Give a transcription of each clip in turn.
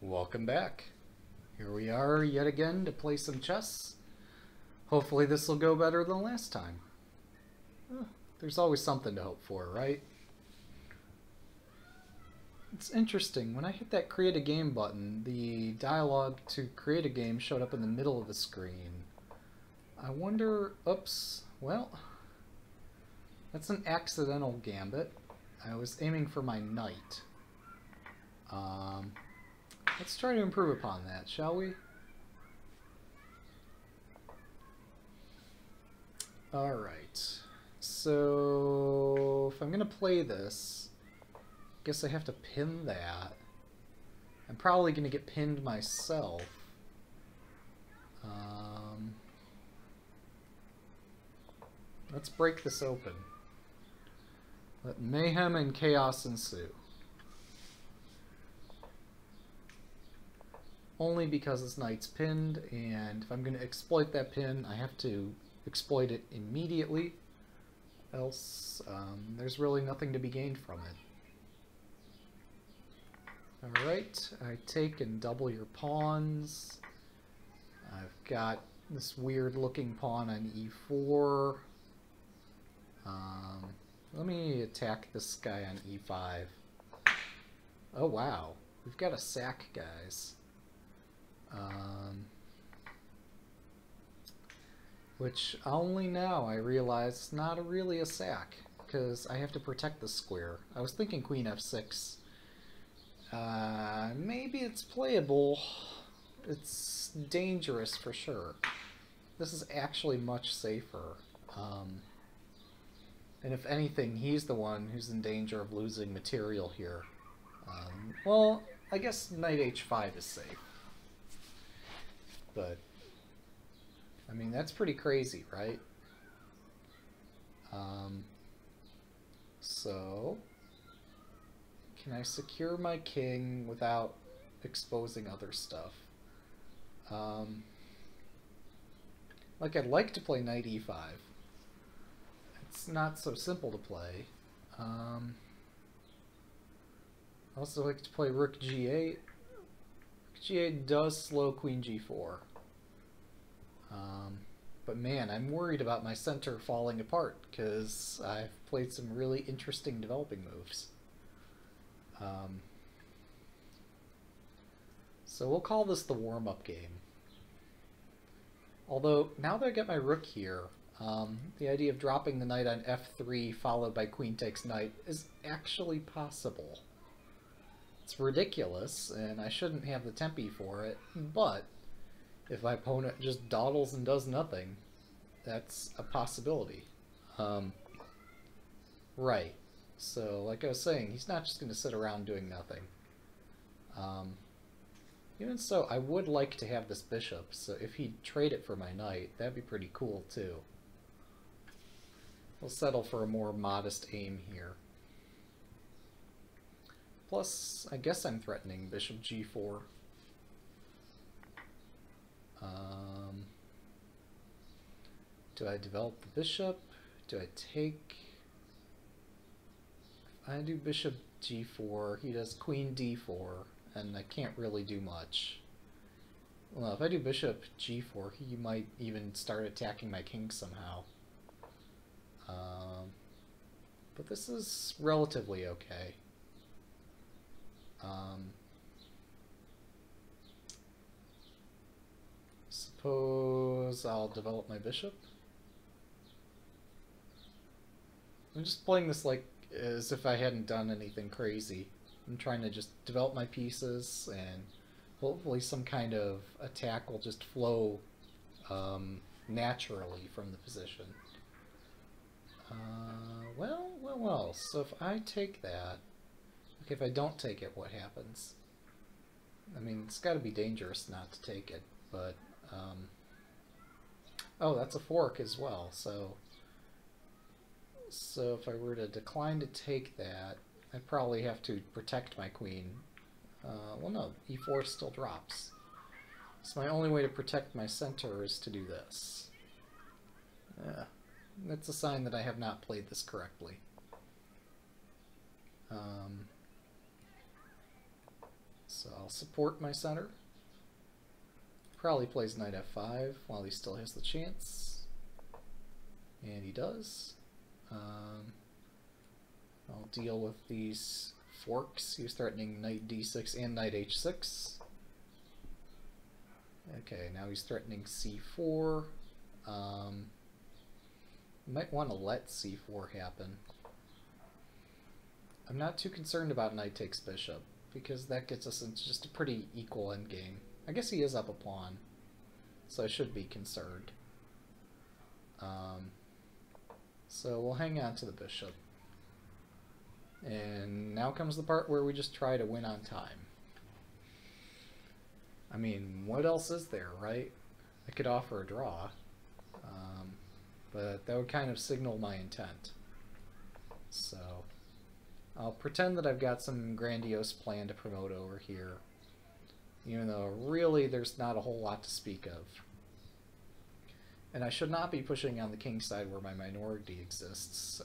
Welcome back. Here we are yet again to play some chess. Hopefully this will go better than last time. There's always something to hope for, right? It's interesting, when I hit that create a game button, the dialogue to create a game showed up in the middle of the screen. I wonder, oops, well, that's an accidental gambit. I was aiming for my knight. Let's try to improve upon that, shall we? Alright, so if I'm going to play this, I guess I have to pin that. I'm probably going to get pinned myself. Let's break this open. Let mayhem and chaos ensue. Only because this knight's pinned, and if I'm going to exploit that pin, I have to exploit it immediately. Else, there's really nothing to be gained from it. Alright, I take and double your pawns. I've got this weird looking pawn on e4. Let me attack this guy on e5. Oh wow, we've got a sack, guys. Which only now I realize is not really a sack, because I have to protect the square. I was thinking queen f6. Maybe it's playable. It's dangerous for sure. This is actually much safer. And if anything, he's the one who's in danger of losing material here. Well, I guess knight h5 is safe. But, I mean, that's pretty crazy, right? So, can I secure my king without exposing other stuff? Like, I'd like to play knight e5. It's not so simple to play. I also like to play rook g8. G8 does slow queen g4. But man, I'm worried about my center falling apart because I've played some really interesting developing moves. So we'll call this the warm-up game. Although, now that I get my rook here, the idea of dropping the knight on f3 followed by queen takes knight is actually possible. It's ridiculous, and I shouldn't have the tempi for it, but if my opponent just dawdles and does nothing, that's a possibility. Right. So, like I was saying, he's not just going to sit around doing nothing. Even so, I would like to have this bishop, so if he'd trade it for my knight, that'd be pretty cool, too. We'll settle for a more modest aim here. Plus, I guess I'm threatening bishop g4. Do I develop the bishop? Do I take... If I do bishop g4, he does queen d4, and I can't really do much. Well, if I do bishop g4, he might even start attacking my king somehow. But this is relatively okay. Suppose I'll develop my bishop. I'm just playing this like as if I hadn't done anything crazy. I'm trying to just develop my pieces, and hopefully some kind of attack will just flow naturally from the position. Well. So if I take that, okay, if I don't take it, what happens? I mean, it's got to be dangerous not to take it, but oh, that's a fork as well. So if I were to decline to take that, I'd probably have to protect my queen. Well, no, e4 still drops. So my only way to protect my center is to do this. Yeah, that's a sign that I have not played this correctly. So I'll support my center. Probably plays knight f5 while he still has the chance. And he does. I'll deal with these forks. He was threatening knight d6 and knight h6. Okay, now he's threatening c4. Might want to let c4 happen. I'm not too concerned about knight takes bishop, because that gets us into just a pretty equal endgame. I guess he is up a pawn, so I should be concerned. So we'll hang on to the bishop. And now comes the part where we just try to win on time. I mean, what else is there, right? I could offer a draw, but that would kind of signal my intent. So I'll pretend that I've got some grandiose plan to promote over here, even though really there's not a whole lot to speak of. And I should not be pushing on the king side where my minority exists.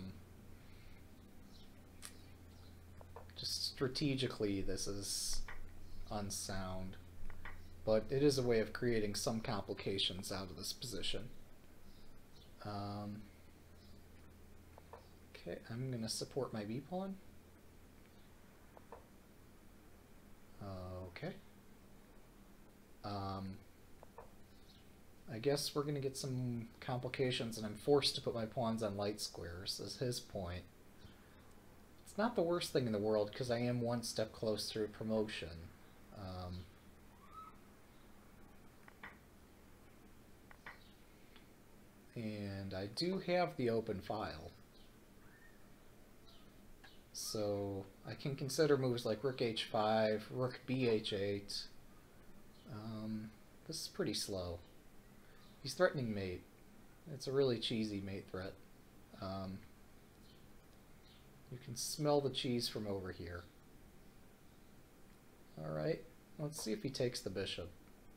Just strategically, this is unsound. But it is a way of creating some complications out of this position. Okay, I'm going to support my b-pawn. Okay. I guess we're going to get some complications, and I'm forced to put my pawns on light squares, is his point. It's not the worst thing in the world, because I am one step closer to promotion. And I do have the open file. So I can consider moves like rook h5, rook bh8. This is pretty slow. He's threatening mate. It's a really cheesy mate threat. You can smell the cheese from over here. Alright, let's see if he takes the bishop.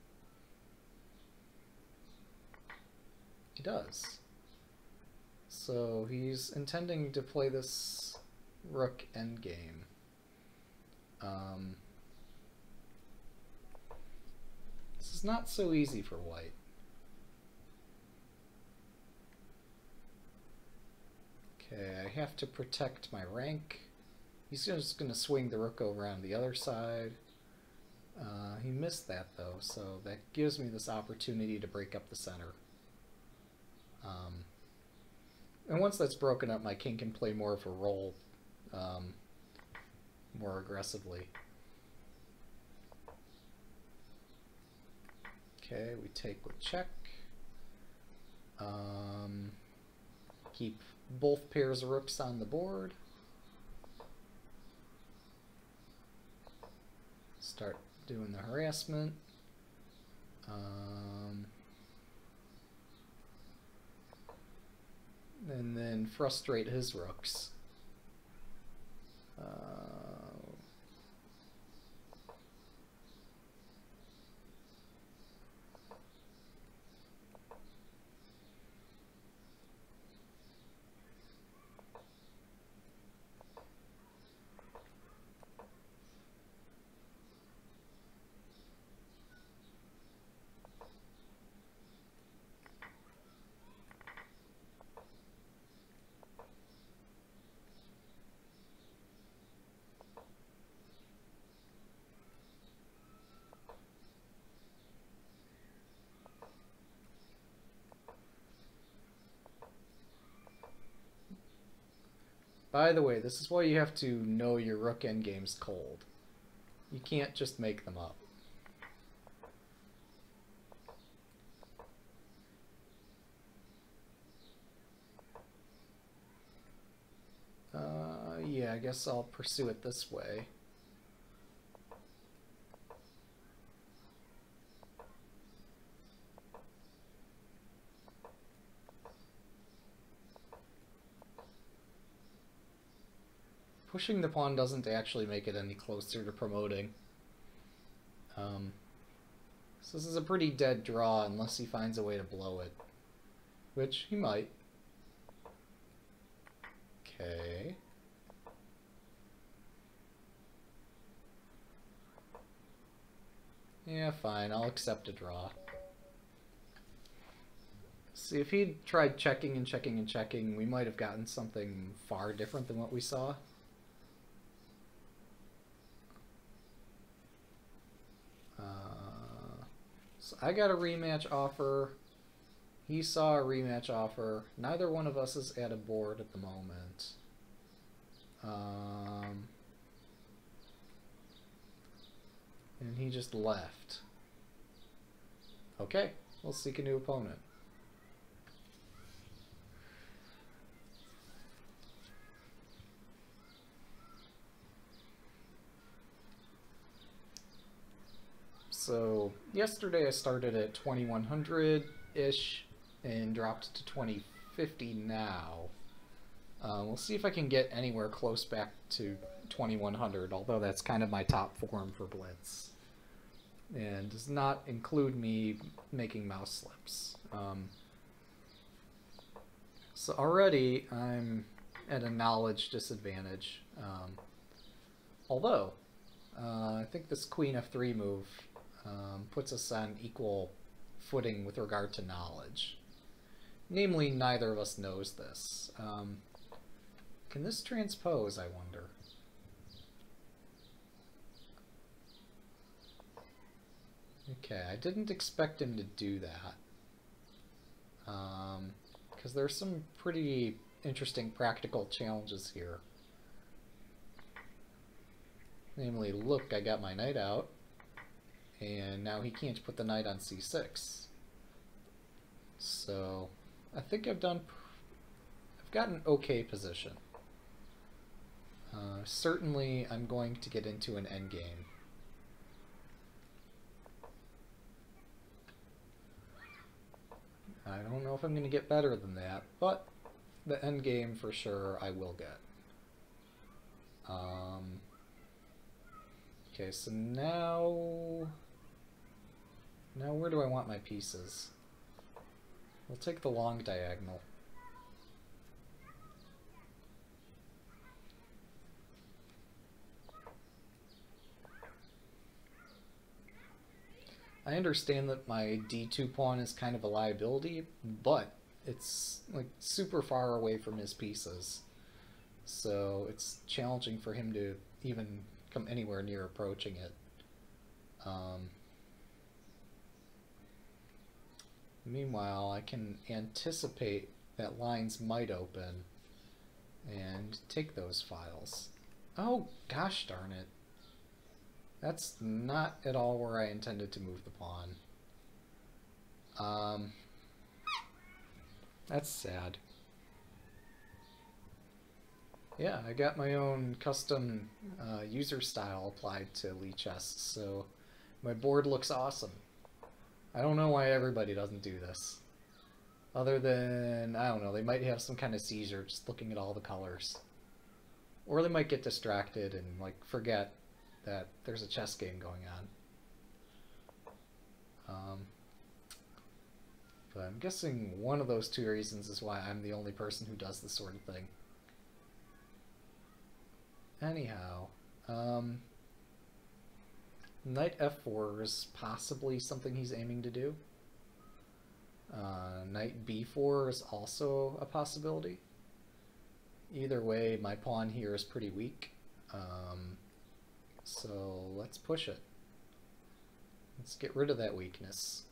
He does. So he's intending to play this rook endgame. This is not so easy for white. Okay, I have to protect my rank. He's just going to swing the rook over on the other side. He missed that though, so that gives me this opportunity to break up the center. And once that's broken up, my king can play more of a role more aggressively. Okay, we take with check. Keep both pairs of rooks on the board. Start doing the harassment. And then frustrate his rooks. By the way, this is why you have to know your rook endgames cold. You can't just make them up. Yeah, I guess I'll pursue it this way. Pushing the pawn doesn't actually make it any closer to promoting. So this is a pretty dead draw unless he finds a way to blow it. Which he might. Okay. Yeah, fine. I'll accept a draw. See, if he'd tried checking and checking and checking, we might have gotten something far different than what we saw. So I got a rematch offer. He saw a rematch offer. Neither one of us is at a board at the moment. And he just left. Okay, we'll seek a new opponent. So yesterday I started at 2100-ish and dropped to 2050 now. We'll see if I can get anywhere close back to 2100, although that's kind of my top form for blitz. And does not include me making mouse slips. So already I'm at a knowledge disadvantage. Although, I think this queen f3 move puts us on equal footing with regard to knowledge. Namely, neither of us knows this. Can this transpose, I wonder? Okay, I didn't expect him to do that. Because there's some pretty interesting practical challenges here. Namely, look, I got my knight out, and now he can't put the knight on c6. So, I think I've got an okay position. Certainly, I'm going to get into an endgame. I don't know if I'm going to get better than that, but the endgame for sure I will get. Okay, so now where do I want my pieces? We'll take the long diagonal. I understand that my d2 pawn is kind of a liability, but it's like super far away from his pieces. So it's challenging for him to even come anywhere near approaching it. Meanwhile, I can anticipate that lines might open and take those files. Oh, gosh darn it. That's not at all where I intended to move the pawn. That's sad. Yeah, I got my own custom user style applied to lichess, so my board looks awesome. I don't know why everybody doesn't do this. Other than, I don't know, they might have some kind of seizure just looking at all the colors. Or they might get distracted and like forget that there's a chess game going on. But I'm guessing one of those two reasons is why I'm the only person who does this sort of thing. Anyhow, knight f4 is possibly something he's aiming to do. Knight b4 is also a possibility. Either way, my pawn here is pretty weak. So let's push it. Let's get rid of that weakness.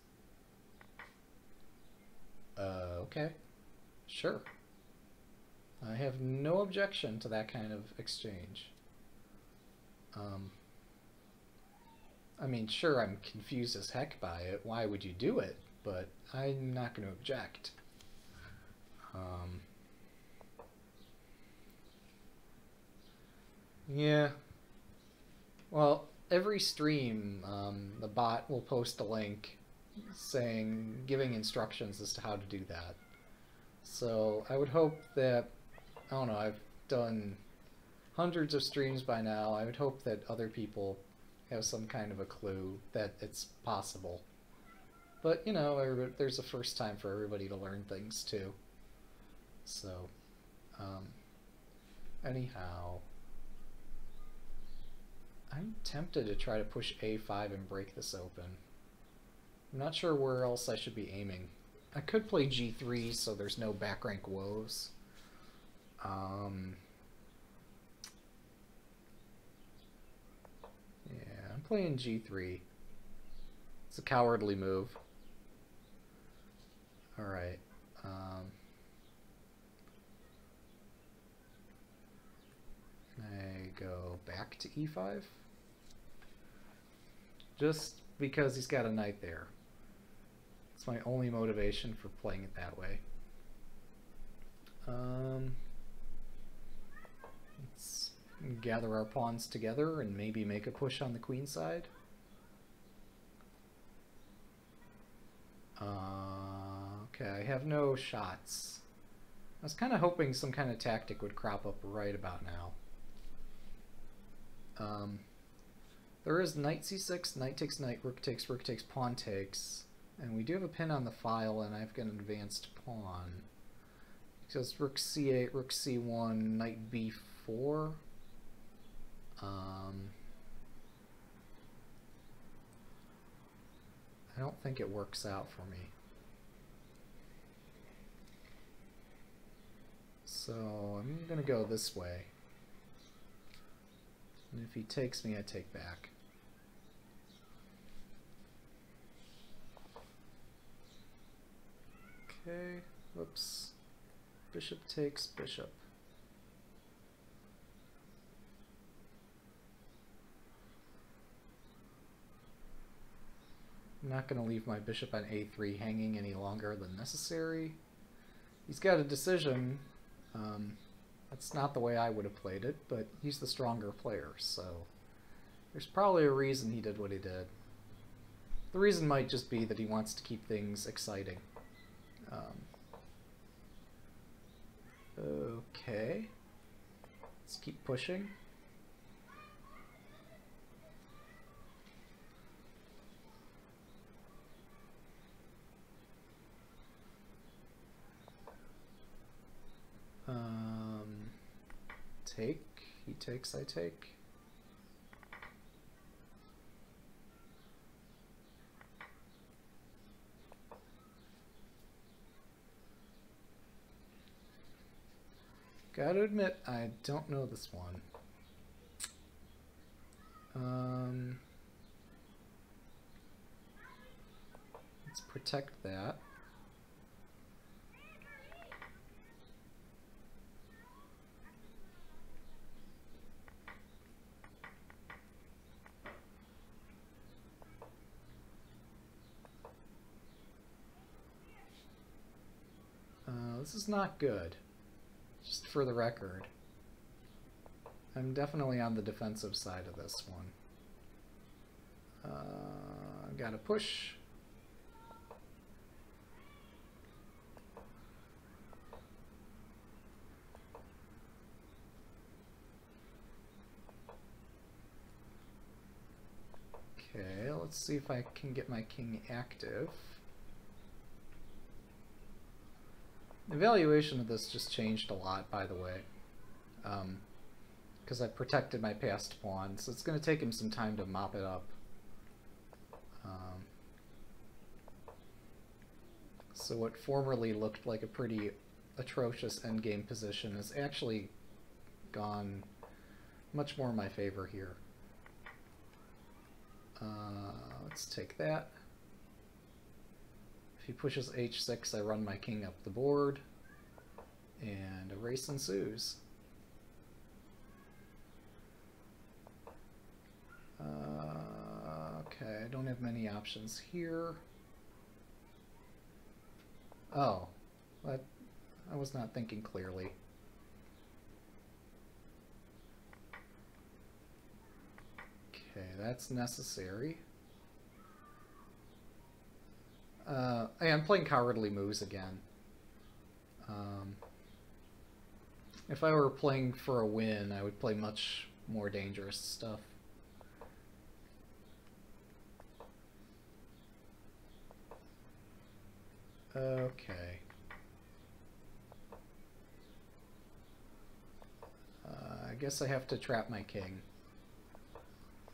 Okay. Sure. I have no objection to that kind of exchange. I mean, sure, I'm confused as heck by it. Why would you do it? But I'm not going to object. Yeah. Well, every stream, the bot will post a link saying, giving instructions as to how to do that. So I would hope that, I don't know, I've done hundreds of streams by now. I would hope that other people have some kind of a clue that it's possible. But, you know, there's a first time for everybody to learn things, too. So, anyhow. I'm tempted to try to push a5 and break this open. I'm not sure where else I should be aiming. I could play g3 so there's no back rank woes. Yeah, I'm playing g3. It's a cowardly move. Alright. I go back to e5? Just because he's got a knight there. It's my only motivation for playing it that way. Let's gather our pawns together and maybe make a push on the queen side. Okay, I have no shots. I was kind of hoping some kind of tactic would crop up right about now. There is knight c6, knight takes knight, rook takes, pawn takes. And we do have a pin on the file, and I've got an advanced pawn. Because rook c8, rook c1, knight b4. I don't think it works out for me. So I'm going to go this way. And if he takes me, I take back. Okay, whoops. Bishop takes bishop. I'm not going to leave my bishop on a3 hanging any longer than necessary. He's got a decision. That's not the way I would have played it, but he's the stronger player, so there's probably a reason he did what he did. The reason might just be that he wants to keep things exciting. Okay, let's keep pushing. Take, he takes, I take. Gotta admit, I don't know this one. Let's protect that. This is not good. Just for the record. I'm definitely on the defensive side of this one. Gotta push. Okay, let's see if I can get my king active. The evaluation of this just changed a lot, by the way, because I protected my passed pawn, so it's going to take him some time to mop it up. So what formerly looked like a pretty atrocious endgame position has actually gone much more in my favor here. Let's take that. If he pushes h6, I run my king up the board, and a race ensues. Okay, I don't have many options here. Oh, I was not thinking clearly. Okay, that's necessary. I'm playing cowardly moves again. If I were playing for a win, I would play much more dangerous stuff. Okay. I guess I have to trap my king.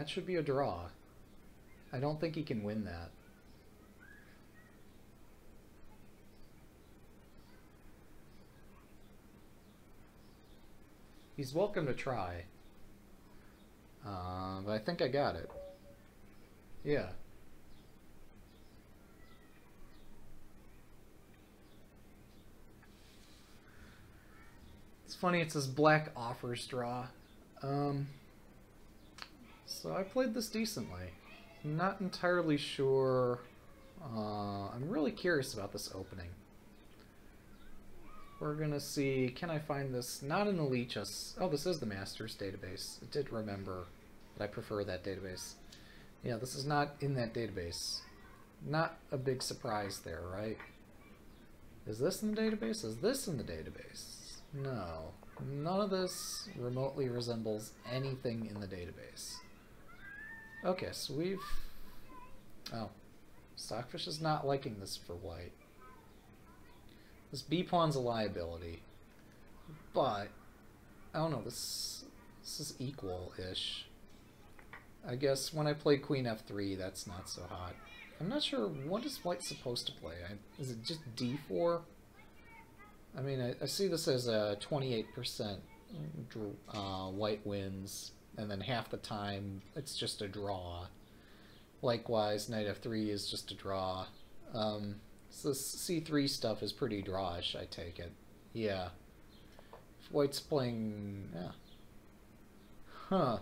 that should be a draw. I don't think he can win that. He's welcome to try. But I think I got it. Yeah. It's funny, it says black offers draw. So I played this decently. I'm not entirely sure. I'm really curious about this opening. We're gonna see, can I find this? Not in the lichess. Oh, this is the Masters database. It did remember that I prefer that database. Yeah, this is not in that database. Not a big surprise there, right? Is this in the database? Is this in the database? No. None of this remotely resembles anything in the database. Okay, so we've... Oh. Stockfish is not liking this for white. This b-pawn's a liability. But, I don't know, this is equal-ish. I guess when I play queen f3, that's not so hot. I'm not sure, what is white supposed to play? Is it just d4? I mean, I see this as a 28% white wins, and then half the time it's just a draw. Likewise, knight f3 is just a draw. So this c3 stuff is pretty drawish, I take it. Yeah. If white's playing... yeah. Huh.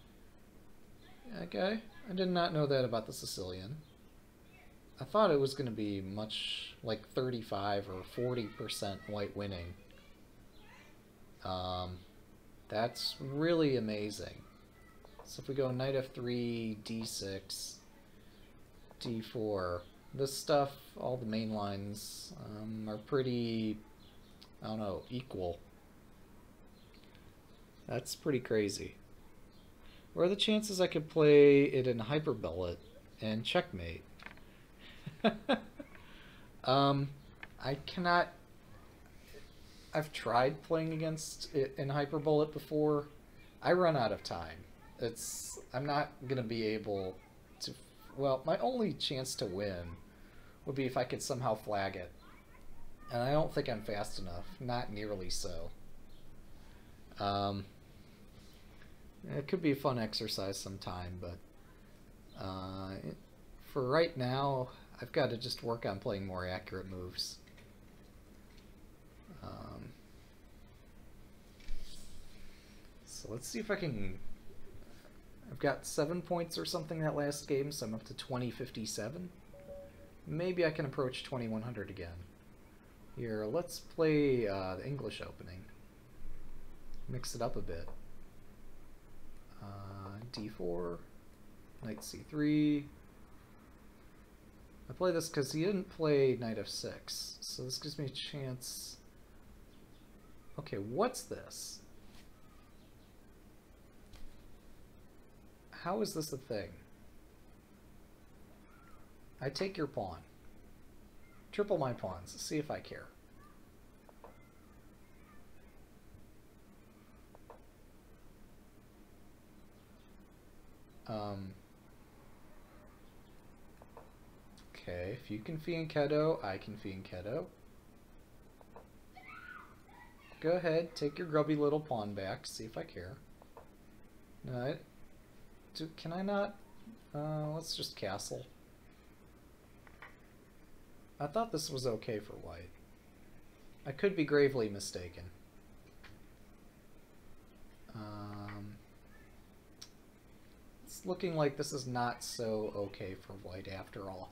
Okay. I did not know that about the Sicilian. I thought it was going to be much like 35 or 40% white winning. That's really amazing. So if we go knight f3, d6, d4, this stuff, all the main lines, are pretty, I don't know, equal. That's pretty crazy. What are the chances I could play it in hyperbullet and checkmate? I cannot... I've tried playing against it in hyperbullet before. I run out of time. I'm not gonna be able to... Well, my only chance to win would be if I could somehow flag it. And I don't think I'm fast enough. Not nearly so. It could be a fun exercise sometime, but for right now, I've got to just work on playing more accurate moves. So let's see if I can... I've got 7 points or something that last game, so I'm up to 2057. Maybe I can approach 2100 again. Here, let's play the English opening. Mix it up a bit. D4, knight c3. I play this because he didn't play knight f6, so this gives me a chance. Okay, what's this? How is this a thing? I take your pawn. Triple my pawns. See if I care. Okay, if you can fianchetto, I can fianchetto. Go ahead, take your grubby little pawn back, see if I care. No, can I not? Let's just castle. I thought this was okay for white. I could be gravely mistaken. It's looking like this is not so okay for white after all.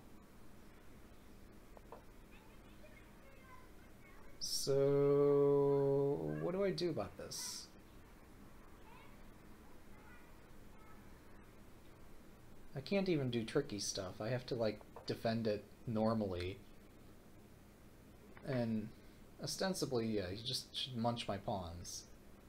So, what do I do about this? I can't even do tricky stuff. I have to, like, defend it normally. And ostensibly, yeah, you just should munch my pawns.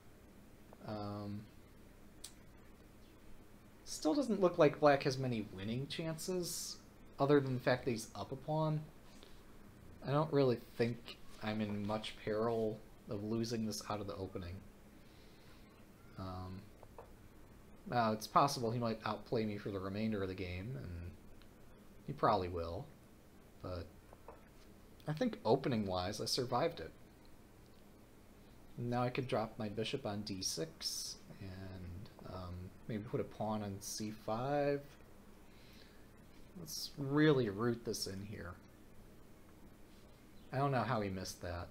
Still doesn't look like black has many winning chances, other than the fact that he's up a pawn. I don't really think I'm in much peril of losing this out of the opening. Now, it's possible he might outplay me for the remainder of the game, and he probably will, but I think opening-wise, I survived it. Now I could drop my bishop on d6, and maybe put a pawn on c5. Let's really root this in here. I don't know how he missed that.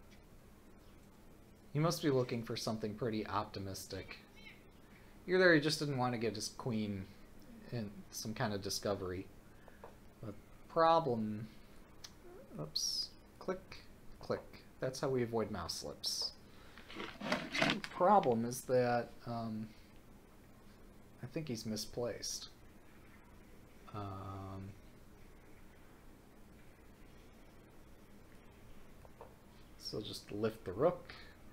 He must be looking for something pretty optimistic. Either he just didn't want to get his queen in some kind of discovery. But problem... Oops. Click, click. That's how we avoid mouse slips. The problem is that I think he's misplaced. So just lift the rook.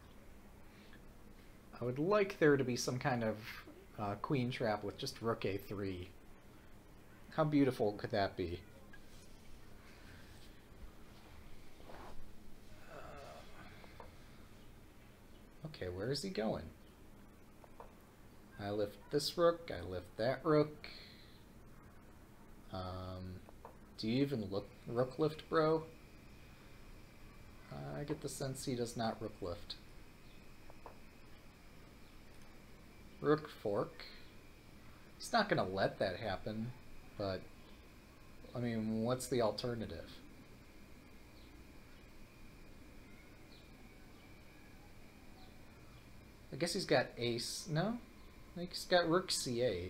I would like there to be some kind of queen trap with just rook a3. How beautiful could that be? Okay, where is he going? I lift this rook, I lift that rook. Do you even look rook lift, bro? I get the sense he does not rook lift. Rook fork. He's not going to let that happen, but I mean, what's the alternative? I guess he's got ace. No? I think he's got rook c8.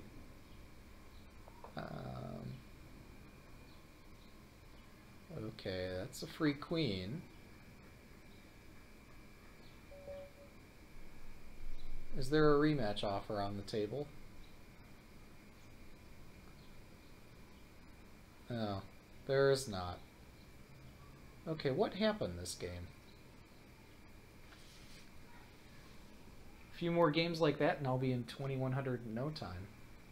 Okay, that's a free queen. Is there a rematch offer on the table? No, there is not. Okay, what happened this game? A few more games like that and I'll be in 2100 in no time.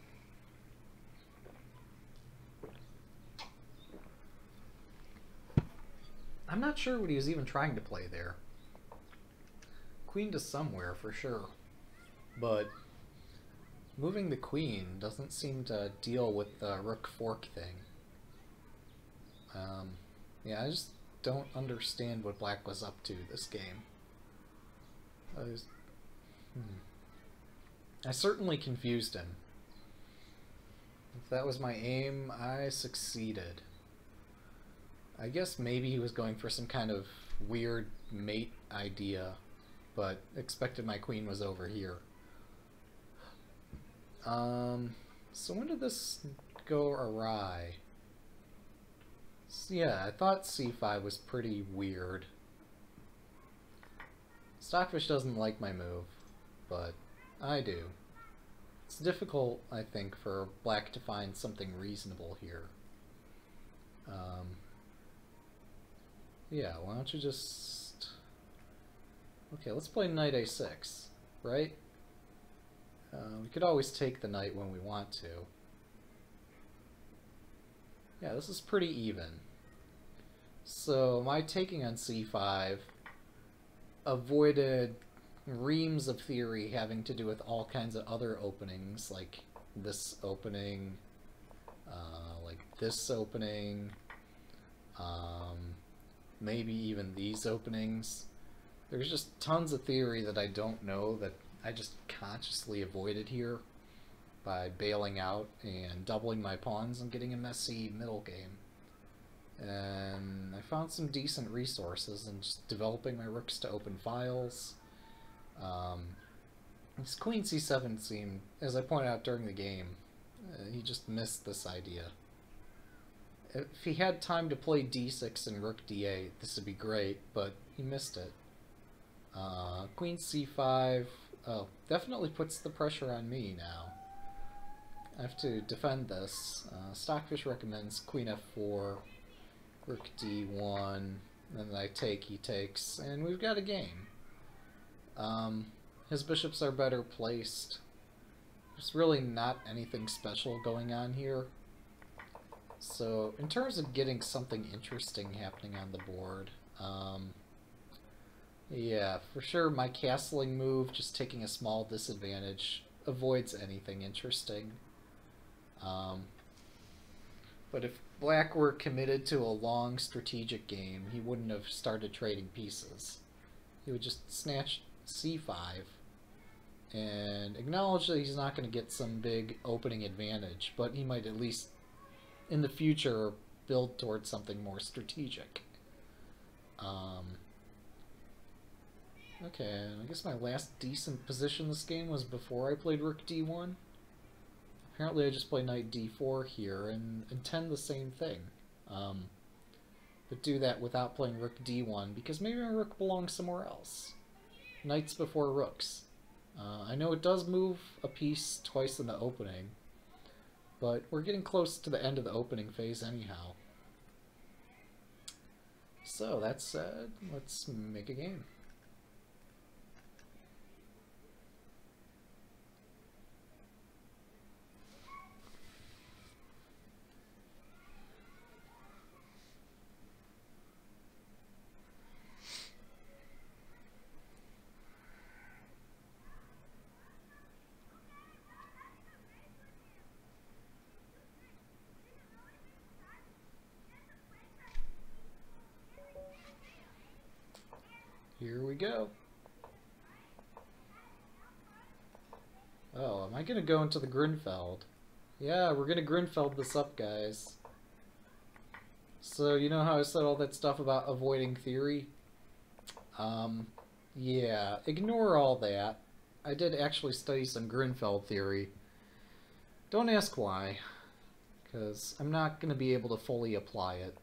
I'm not sure what he was even trying to play there. Queen to somewhere for sure. But moving the queen doesn't seem to deal with the rook fork thing. Yeah, I just don't understand what black was up to this game. I certainly confused him. If that was my aim, I succeeded. I guess maybe he was going for some kind of weird mate idea, but expected my queen was over here. So when did this go awry? So yeah, I thought c5 was pretty weird. Stockfish doesn't like my move, but I do. It's difficult, I think, for black to find something reasonable here. Yeah, why don't you just... Okay, let's play knight a6, right? We could always take the knight when we want to. Yeah, this is pretty even. So my taking on c5 avoided reams of theory having to do with all kinds of other openings, like this opening, like this opening, maybe even these openings. There's just tons of theory that I don't know that I just consciously avoided here by bailing out and doubling my pawns and getting a messy middle game. And I found some decent resources and just developing my rooks to open files. This queen c7 seemed, as I pointed out during the game, he just missed this idea. If he had time to play d6 and rook d8, this would be great, but he missed it. Queen c5, oh, definitely puts the pressure on me now. I have to defend this. Stockfish recommends queen f4, rook d1, and then I take, he takes, and we've got a game. His bishops are better placed. There's really not anything special going on here. So, in terms of getting something interesting happening on the board, yeah, for sure my castling move, just taking a small disadvantage, avoids anything interesting. But if black were committed to a long strategic game, he wouldn't have started trading pieces. He would just snatch c5 and acknowledge that he's not going to get some big opening advantage, but he might at least in the future build towards something more strategic. Okay, I guess my last decent position this game was before I played rook d1. Apparently I just play knight d4 here and intend the same thing. But do that without playing rook d1, because maybe my rook belongs somewhere else. Knights before rooks. I know it does move a piece twice in the opening, but we're getting close to the end of the opening phase anyhow. So that said, let's make a game. Here we go. Oh, am I going to go into the Grunfeld? Yeah, we're going to Grunfeld this up, guys. So, you know how I said all that stuff about avoiding theory? Yeah, ignore all that. I did actually study some Grunfeld theory. Don't ask why, because I'm not going to be able to fully apply it.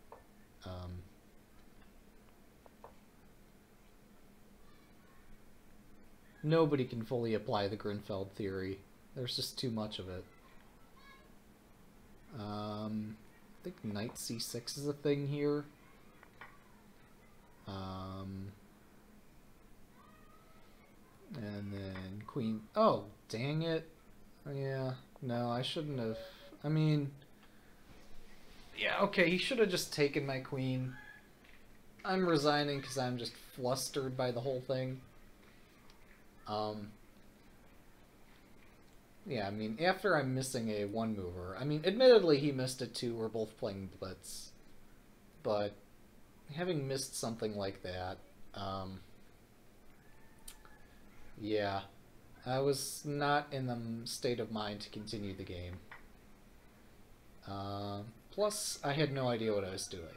Nobody can fully apply the Grunfeld theory. There's just too much of it. I think knight c6 is a thing here. And then queen... Oh, dang it. Yeah, no, I shouldn't have... I mean... Yeah, okay, he should have just taken my queen. I'm resigning because I'm just flustered by the whole thing. Yeah, I mean, after I'm missing a one-mover, I mean, admittedly he missed it too, we're both playing blitz, but having missed something like that, yeah, I was not in the state of mind to continue the game. Plus, I had no idea what I was doing.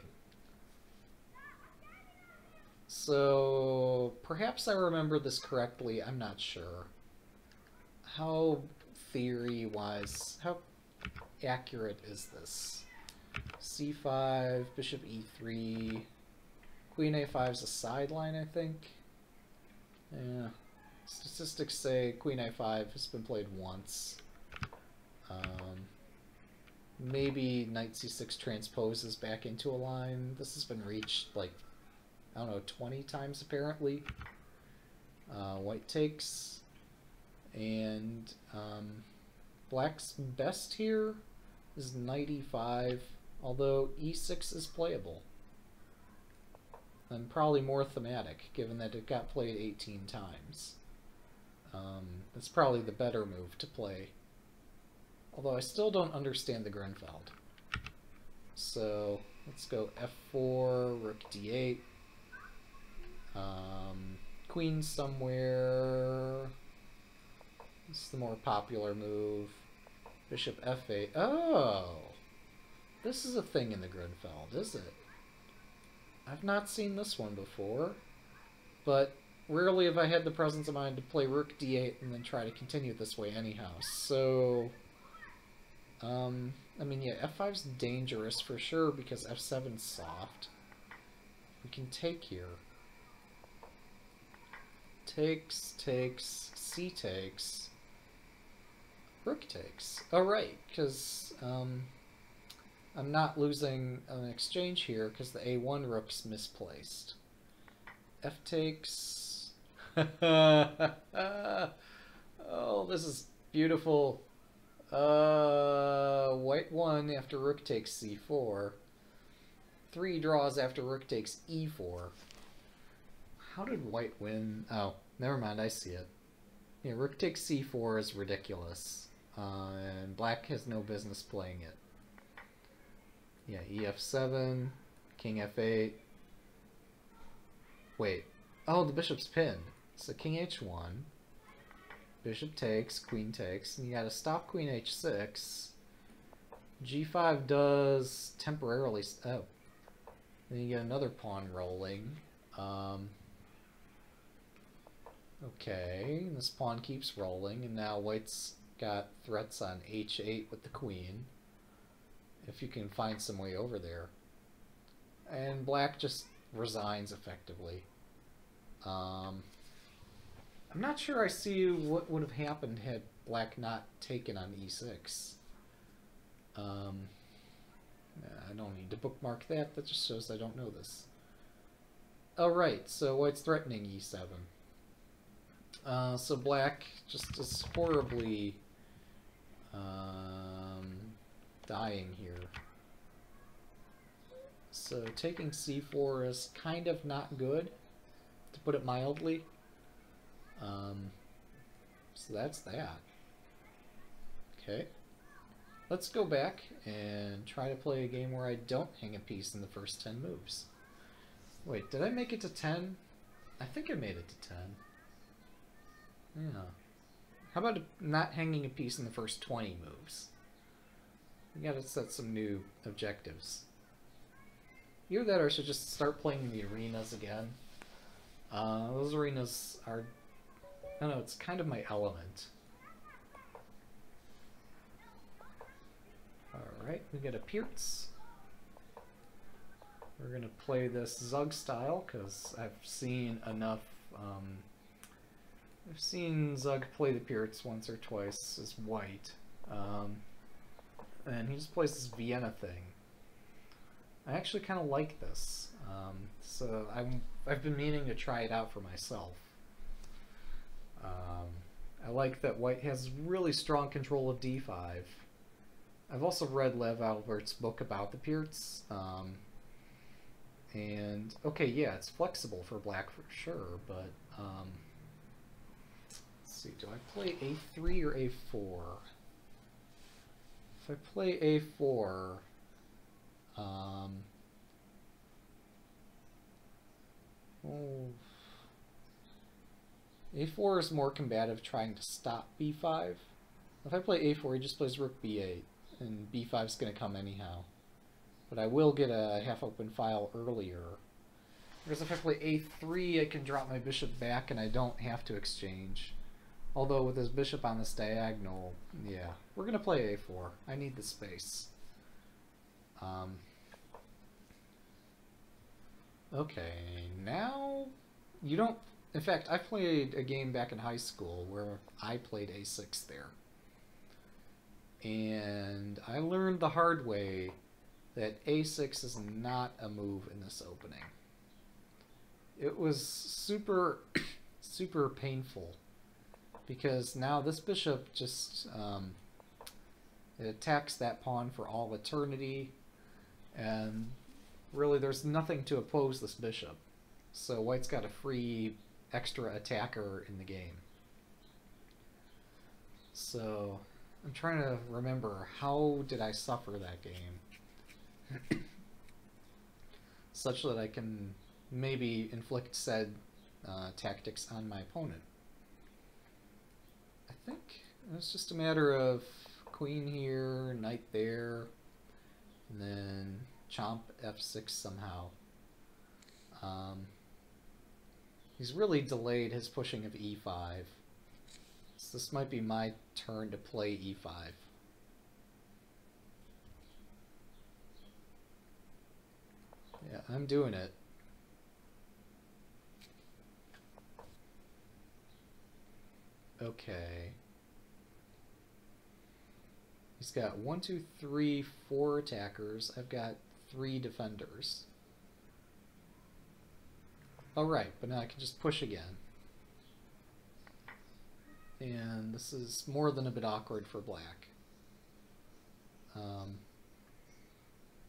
So, perhaps I remember this correctly, I'm not sure. How theory-wise, how accurate is this? c5, bishop e3, queen a5 is a sideline, I think? Yeah. Statistics say queen a5 has been played once. Maybe knight c6 transposes back into a line. This has been reached, like, I don't know, 20 times apparently. White takes, and black's best here is knight e5, although e6 is playable. And probably more thematic, given that it got played 18 times. That's probably the better move to play. Although I still don't understand the Grunfeld. So, let's go f4, rook d8. Queen somewhere. This is the more popular move. Bishop f8. Oh! This is a thing in the Grunfeld, is it? I've not seen this one before, but rarely have I had the presence of mind to play rook d8 and then try to continue this way anyhow. So, I mean, yeah, f5's dangerous for sure because f7's soft. We can take here. Takes, c takes, rook takes. Oh, right, because I'm not losing an exchange here because the a1 rook's misplaced. F takes. Oh, this is beautiful. White won after rook takes c4. 3 draws after rook takes e4. How did white win? Oh, never mind, I see it. Yeah, rook takes c4 is ridiculous. And black has no business playing it. Yeah, ef7, king f8. Wait. Oh, the bishop's pinned. So king h1. Bishop takes, queen takes. And you gotta stop queen h6. g5 does temporarily... Oh. Then you get another pawn rolling. Okay, this pawn keeps rolling, and now white's got threats on h8 with the queen. If you can find some way over there. And black just resigns effectively. I'm not sure I see what would have happened had black not taken on e6. I don't need to bookmark that. That just shows I don't know this. Oh, right. So white's threatening e7. So black just is horribly dying here. So taking c4 is kind of not good, to put it mildly. So that's that. Okay. Let's go back and try to play a game where I don't hang a piece in the first 10 moves. Wait, did I make it to 10? I think I made it to 10. Yeah. How about not hanging a piece in the first 20 moves? We gotta set some new objectives. Either that or I should just start playing the arenas again. Those arenas are... I don't know, it's kind of my element. Alright, we get a Pierce. We're gonna play this Zug style, because I've seen enough... I've seen Zug play the Pierce once or twice as white. And he just plays this Vienna thing. I actually kind of like this. So I've been meaning to try it out for myself. I like that white has really strong control of d5. I've also read Lev Albert's book about the Pierce. And, okay, yeah, it's flexible for black for sure, but... let's see, do I play a3 or a4? If I play a4... a4 is more combative, trying to stop b5. If I play a4, he just plays rook b8, and b5 is going to come anyhow. But I will get a half-open file earlier. Because if I play a3, I can drop my bishop back, and I don't have to exchange. Although with his bishop on this diagonal, yeah. We're going to play a4. I need the space. Okay, now you don't... In fact, I played a game back in high school where I played a6 there. And I learned the hard way that a6 is not a move in this opening. It was super, super painful. Because now this bishop just... it attacks that pawn for all eternity. And really there's nothing to oppose this bishop. So white's got a free extra attacker in the game. So I'm trying to remember, how did I suffer that game? Such that I can maybe inflict said tactics on my opponent. I think it's just a matter of queen here, knight there, and then chomp f6 somehow. He's really delayed his pushing of e5. So this might be my turn to play e5. Yeah, I'm doing it. Okay. He's got 1, 2, 3, 4 attackers. I've got 3 defenders. Alright, but now I can just push again. And this is more than a bit awkward for black.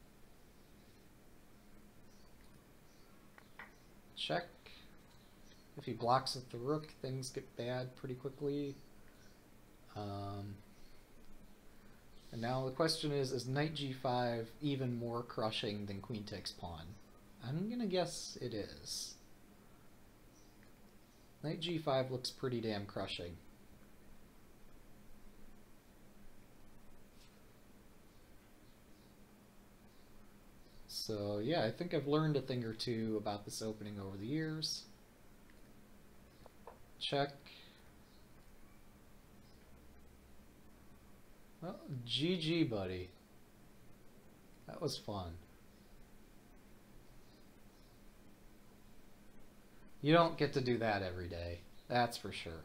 Check. If he blocks with the rook, things get bad pretty quickly. And now the question is knight g5 even more crushing than queen takes pawn? I'm gonna guess it is. Knight g5 looks pretty damn crushing. So yeah, I think I've learned a thing or two about this opening over the years. Check. Well, GG, buddy. That was fun. You don't get to do that every day, that's for sure.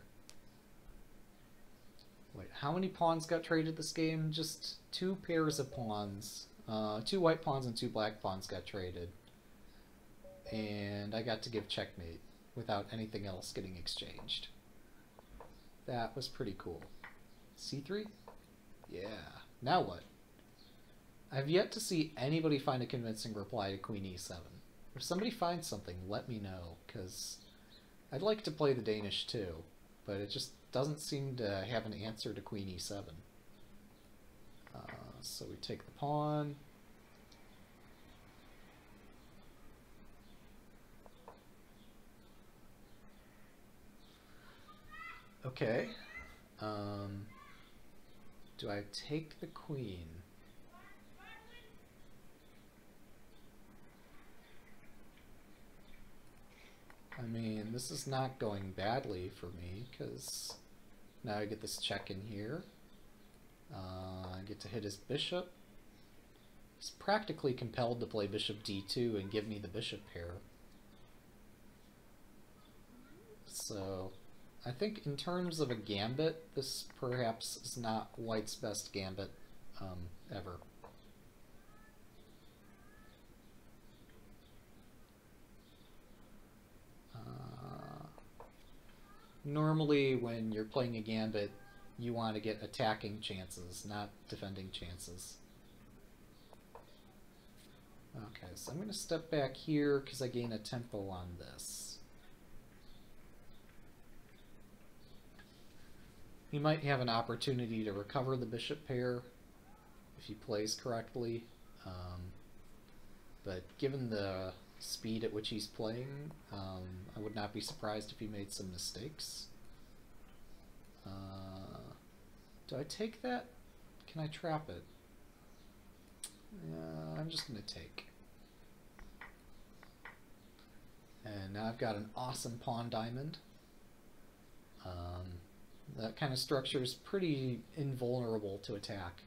Wait, how many pawns got traded this game? Just 2 pairs of pawns. 2 white pawns and 2 black pawns got traded. And I got to give checkmate without anything else getting exchanged. That was pretty cool. C3? Yeah. Now what? I've yet to see anybody find a convincing reply to Queen E7. If somebody finds something, let me know, because I'd like to play the Danish too, but it just doesn't seem to have an answer to Queen E7. So we take the pawn. Okay. Do I take the queen? I mean, this is not going badly for me, because now I get this check in here. I get to hit his bishop. He's practically compelled to play bishop d2 and give me the bishop pair. So I think in terms of a gambit, this perhaps is not white's best gambit ever. Normally when you're playing a gambit, you want to get attacking chances, not defending chances. Okay, so I'm going to step back here because I gain a tempo on this. He might have an opportunity to recover the bishop pair if he plays correctly, but given the speed at which he's playing, I would not be surprised if he made some mistakes. Do I take that? Can I trap it? I'm just going to take. And now I've got an awesome pawn diamond. That kind of structure is pretty invulnerable to attack.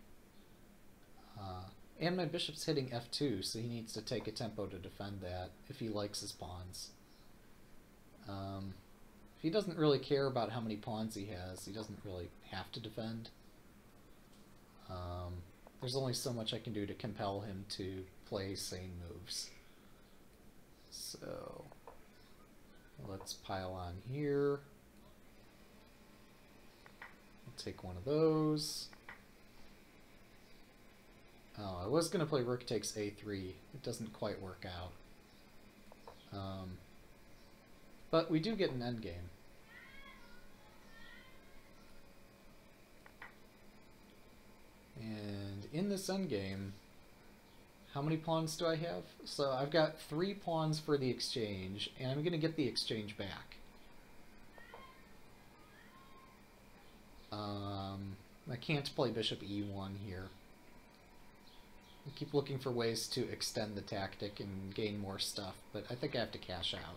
And my bishop's hitting f2, so he needs to take a tempo to defend that if he likes his pawns. If he doesn't really care about how many pawns he has, he doesn't really have to defend. There's only so much I can do to compel him to play sane moves. So let's pile on here. I'll take one of those. Oh, I was going to play rook takes a3. It doesn't quite work out. But we do get an endgame. And in this endgame, how many pawns do I have? So I've got 3 pawns for the exchange, and I'm going to get the exchange back. I can't play bishop e1 here. I keep looking for ways to extend the tactic and gain more stuff, but I think I have to cash out.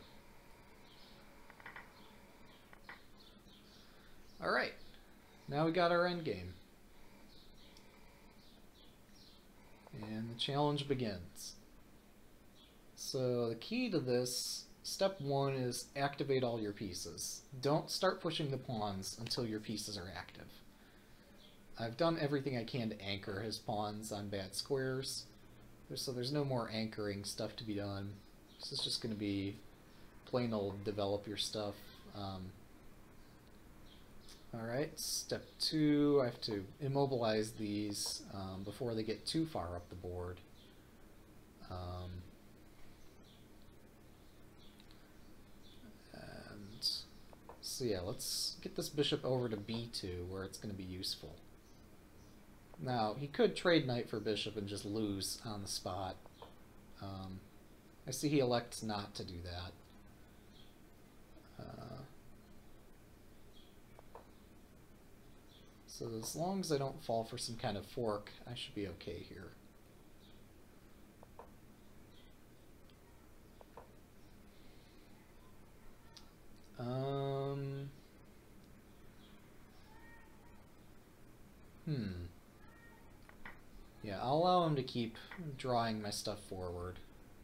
Alright, now we got our endgame. And the challenge begins. So the key to this, step 1 is activate all your pieces. Don't start pushing the pawns until your pieces are active. I've done everything I can to anchor his pawns on bad squares, so there's no more anchoring stuff to be done. This is just going to be plain old develop your stuff. Alright, step 2, I have to immobilize these before they get too far up the board. And So yeah, let's get this bishop over to b2 where it's going to be useful. Now, he could trade knight for bishop and just lose on the spot. I see he elects not to do that. So as long as I don't fall for some kind of fork, I should be okay here. Yeah, I'll allow him to keep drawing my stuff forward.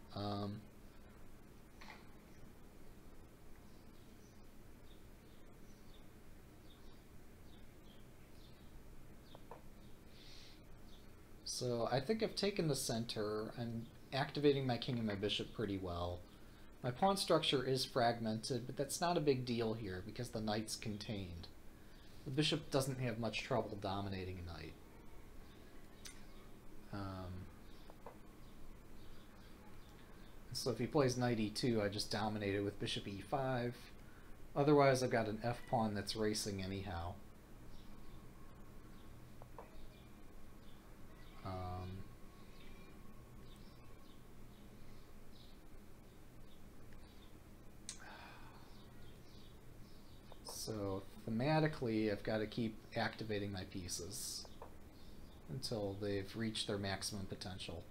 So I think I've taken the center. I'm activating my king and my bishop pretty well. My pawn structure is fragmented, but that's not a big deal here because the knight's contained. The bishop doesn't have much trouble dominating a knight. So if he plays knight e2, I just dominate it with bishop e5. Otherwise, I've got an f-pawn that's racing anyhow. So thematically, I've got to keep activating my pieces until they've reached their maximum potential.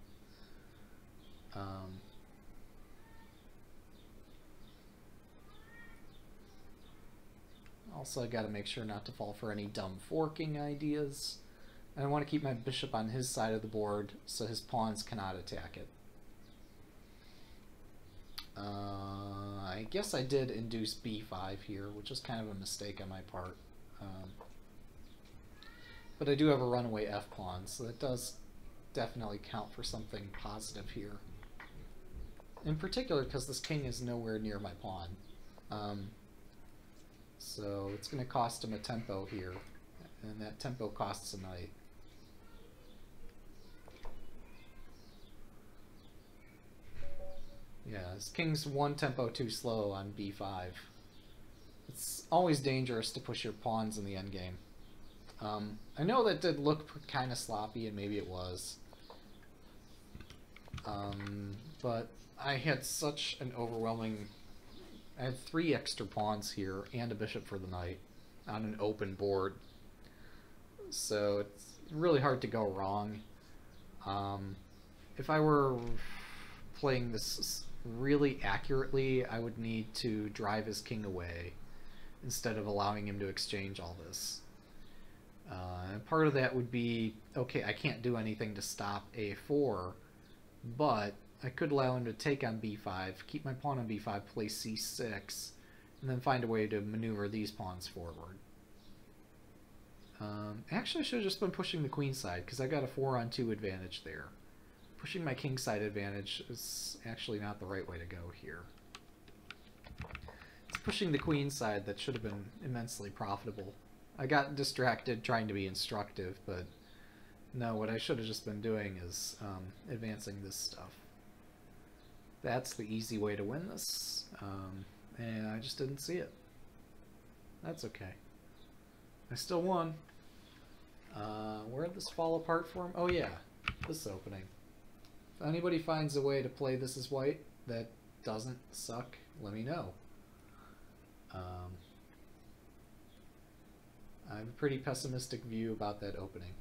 Also, I got to make sure not to fall for any dumb forking ideas. And I want to keep my bishop on his side of the board so his pawns cannot attack it. I guess I did induce b5 here, which is kind of a mistake on my part. But I do have a runaway f-pawn, so that does definitely count for something positive here. In particular, because this king is nowhere near my pawn. So it's going to cost him a tempo here, and that tempo costs a knight. Yeah, his king's one tempo too slow on b5. It's always dangerous to push your pawns in the endgame. I know that did look kind of sloppy, and maybe it was. But I had such an overwhelming... I had 3 extra pawns here, and a bishop for the knight, on an open board. So it's really hard to go wrong. If I were playing this really accurately, I would need to drive his king away instead of allowing him to exchange all this. Part of that would be, okay, I can't do anything to stop a4, but I could allow him to take on b5, keep my pawn on b5, play c6, and then find a way to maneuver these pawns forward. Actually, I should have just been pushing the queen side, because I got a 4-on-2 advantage there. Pushing my king side advantage is actually not the right way to go here. It's pushing the queen side that should have been immensely profitable. I got distracted trying to be instructive, but no, what I should have just been doing is advancing this stuff. That's the easy way to win this, and I just didn't see it. That's okay. I still won. Where did this fall apart for him? Oh yeah, this opening. If anybody finds a way to play this as white that doesn't suck, let me know. I have a pretty pessimistic view about that opening.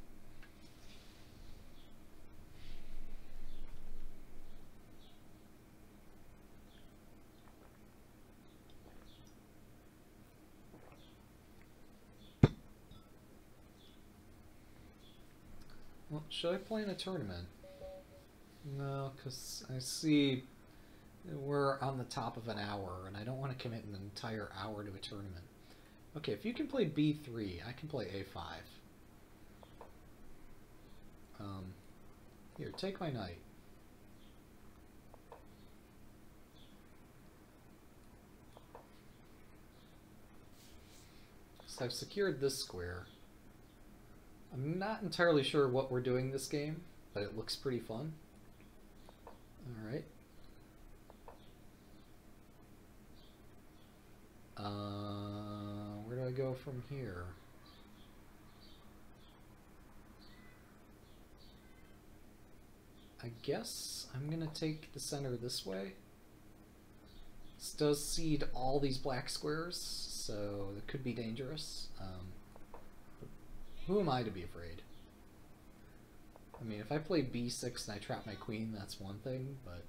Well, should I play in a tournament? No, because I see we're on the top of an hour, and I don't want to commit an entire hour to a tournament. Okay, if you can play b3, I can play a5. Here, take my knight. So I've secured this square. I'm not entirely sure what we're doing this game, but it looks pretty fun. Alright. I go from here? I guess I'm gonna take the center this way. This does seed all these black squares, so it could be dangerous. Who am I to be afraid? I mean, if I play b6 and I trap my queen, that's one thing, but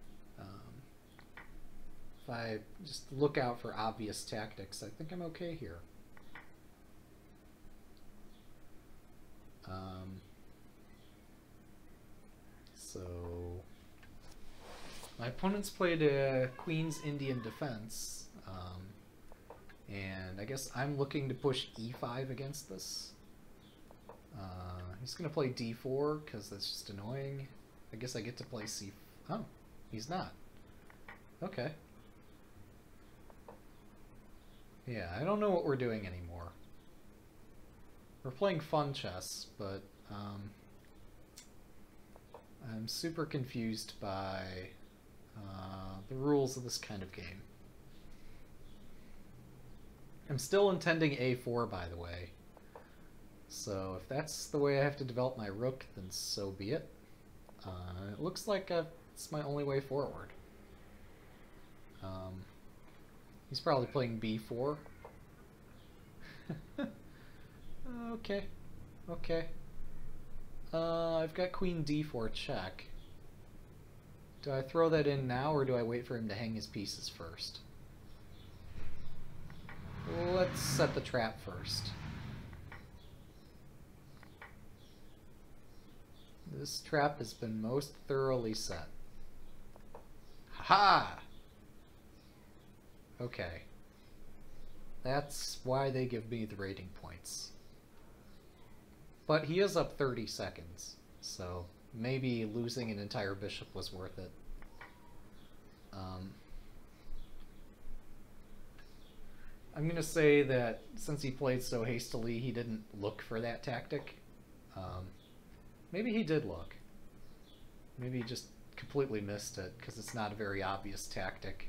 if I just look out for obvious tactics, I think I'm okay here. So my opponent's played a Queen's Indian defense, and I guess I'm looking to push e5 against this. He's going to play d4 because that's just annoying. I guess I get to play c... Oh, he's not. Okay. Yeah, I don't know what we're doing anymore. We're playing fun chess, but I'm super confused by the rules of this kind of game. I'm still intending a4, by the way. So if that's the way I have to develop my rook, then so be it. It looks like it's my only way forward. He's probably playing b4. Okay. Okay. I've got queen d4 check. Do I throw that in now, or do I wait for him to hang his pieces first? Let's set the trap first. This trap has been most thoroughly set. Ha! Okay. That's why they give me the rating points. But he is up 30 seconds, so maybe losing an entire bishop was worth it. I'm going to say that since he played so hastily, he didn't look for that tactic. Maybe he did look. Maybe he just completely missed it, because it's not a very obvious tactic.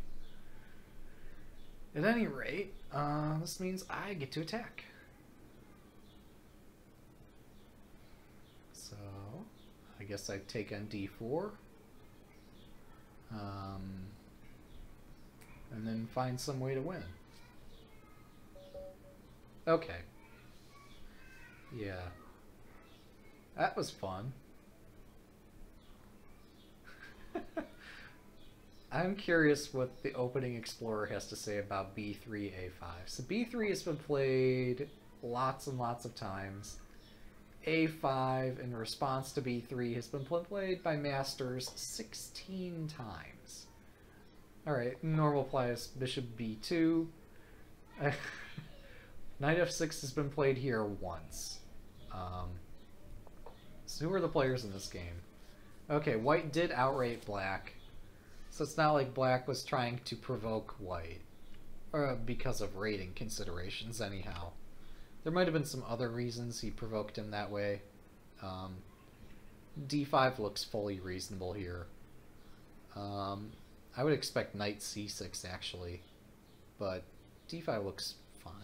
At any rate, this means I get to attack. So, I guess I take on d4. And then find some way to win. Okay. Yeah. That was fun. I'm curious what the opening explorer has to say about b3, a5. So b3 has been played lots and lots of times. a5 in response to b3 has been played by masters 16 times. Alright, normal play is bishop b2. Knight f6 has been played here once. So who are the players in this game? Okay, white did outrate black. So it's not like black was trying to provoke white. Or because of rating considerations, anyhow. There might have been some other reasons he provoked him that way. d5 looks fully reasonable here. I would expect knight c6 actually, but d5 looks fine.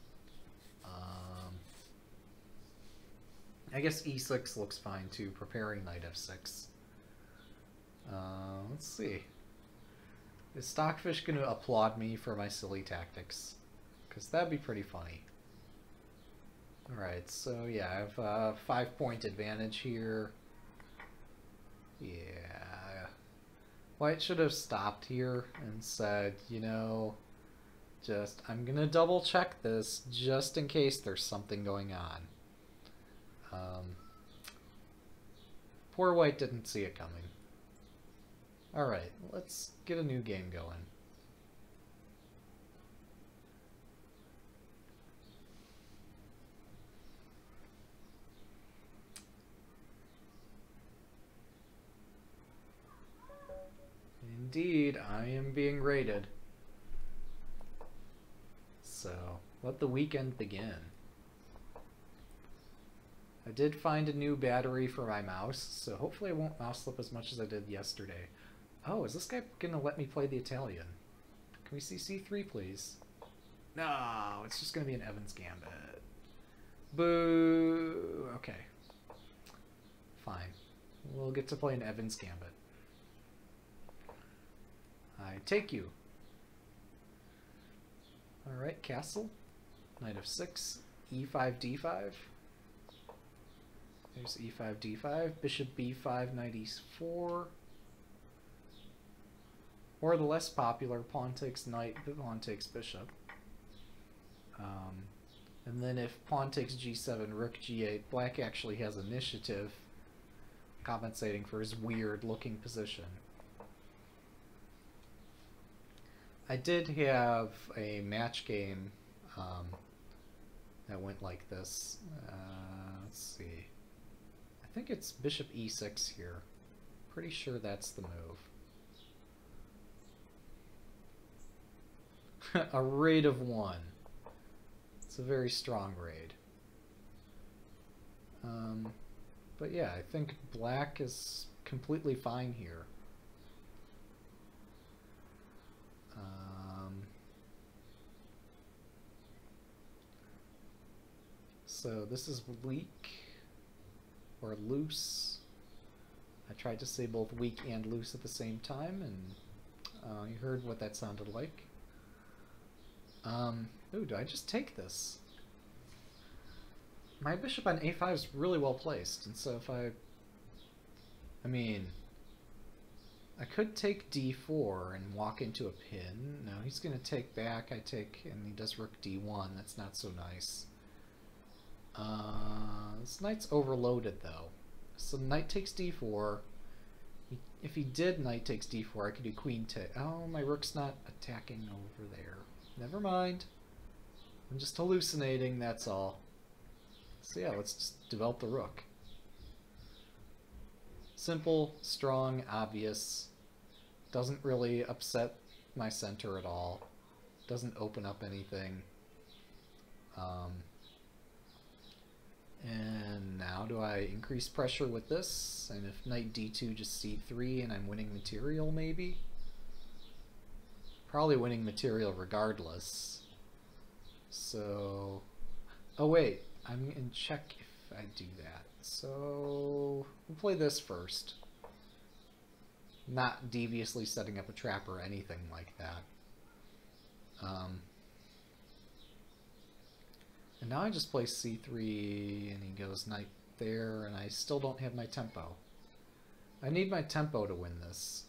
I guess e6 looks fine too, preparing knight f6. Let's see. Is Stockfish going to applaud me for my silly tactics? Because that'd be pretty funny. Alright, so yeah, I have a 5-point advantage here. Yeah. White should have stopped here and said, you know, I'm going to double check this just in case there's something going on. Poor white didn't see it coming. Alright, let's get a new game going. Indeed, I am being rated. So, let the weekend begin. I did find a new battery for my mouse, so hopefully I won't mouse slip as much as I did yesterday. Oh, is this guy gonna let me play the Italian? Can we see c3, please? No, it's just going to be an Evans Gambit. Boo! Okay. Fine. We'll get to play an Evans Gambit. I take you. Alright, castle. Knight of 6. E5, D5. There's E5, D5. Bishop B5, Knight E4. Or the less popular, pawn takes knight, pawn takes bishop. And then if pawn takes G7, rook G8, black actually has initiative, compensating for his weird looking position. I did have a match game that went like this. Let's see. I think it's bishop E6 here. Pretty sure that's the move. A raid of 1. It's a very strong raid. But yeah, I think black is completely fine here. So this is weak or loose. I tried to say both weak and loose at the same time, and you heard what that sounded like. Ooh, do I just take this? My bishop on a5 is really well placed, and so if I mean, I could take d4 and walk into a pin. No, he's going to take back. I take, and he does rook d1. That's not so nice. This knight's overloaded, though. So knight takes d4. If he did knight takes d4, I could do queen take. Oh, my rook's not attacking over there. Never mind. I'm just hallucinating, that's all. So yeah, let's just develop the rook. Simple, strong, obvious. Doesn't really upset my center at all. Doesn't open up anything. And now do I increase pressure with this? And if knight d2 just c3 and I'm winning material maybe? Probably winning material regardless. So, oh wait, I'm in check if I do that. So we'll play this first. Not deviously setting up a trap or anything like that. And now I just play c3 and he goes knight there and I still don't have my tempo. I need my tempo to win this.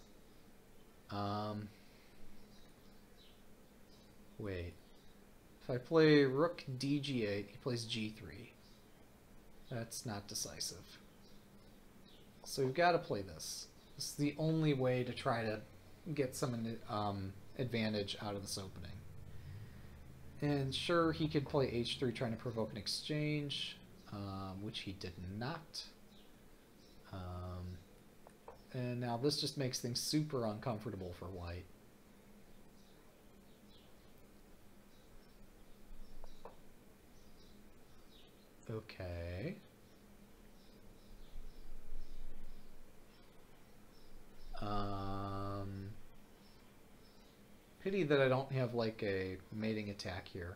Wait. If I play rook dg8, he plays g3. That's not decisive. So we've got to play this. This is the only way to try to get some advantage out of this opening. And sure, he could play h3 trying to provoke an exchange, which he did not. And now this just makes things super uncomfortable for white. Okay. Pity that I don't have like a mating attack here.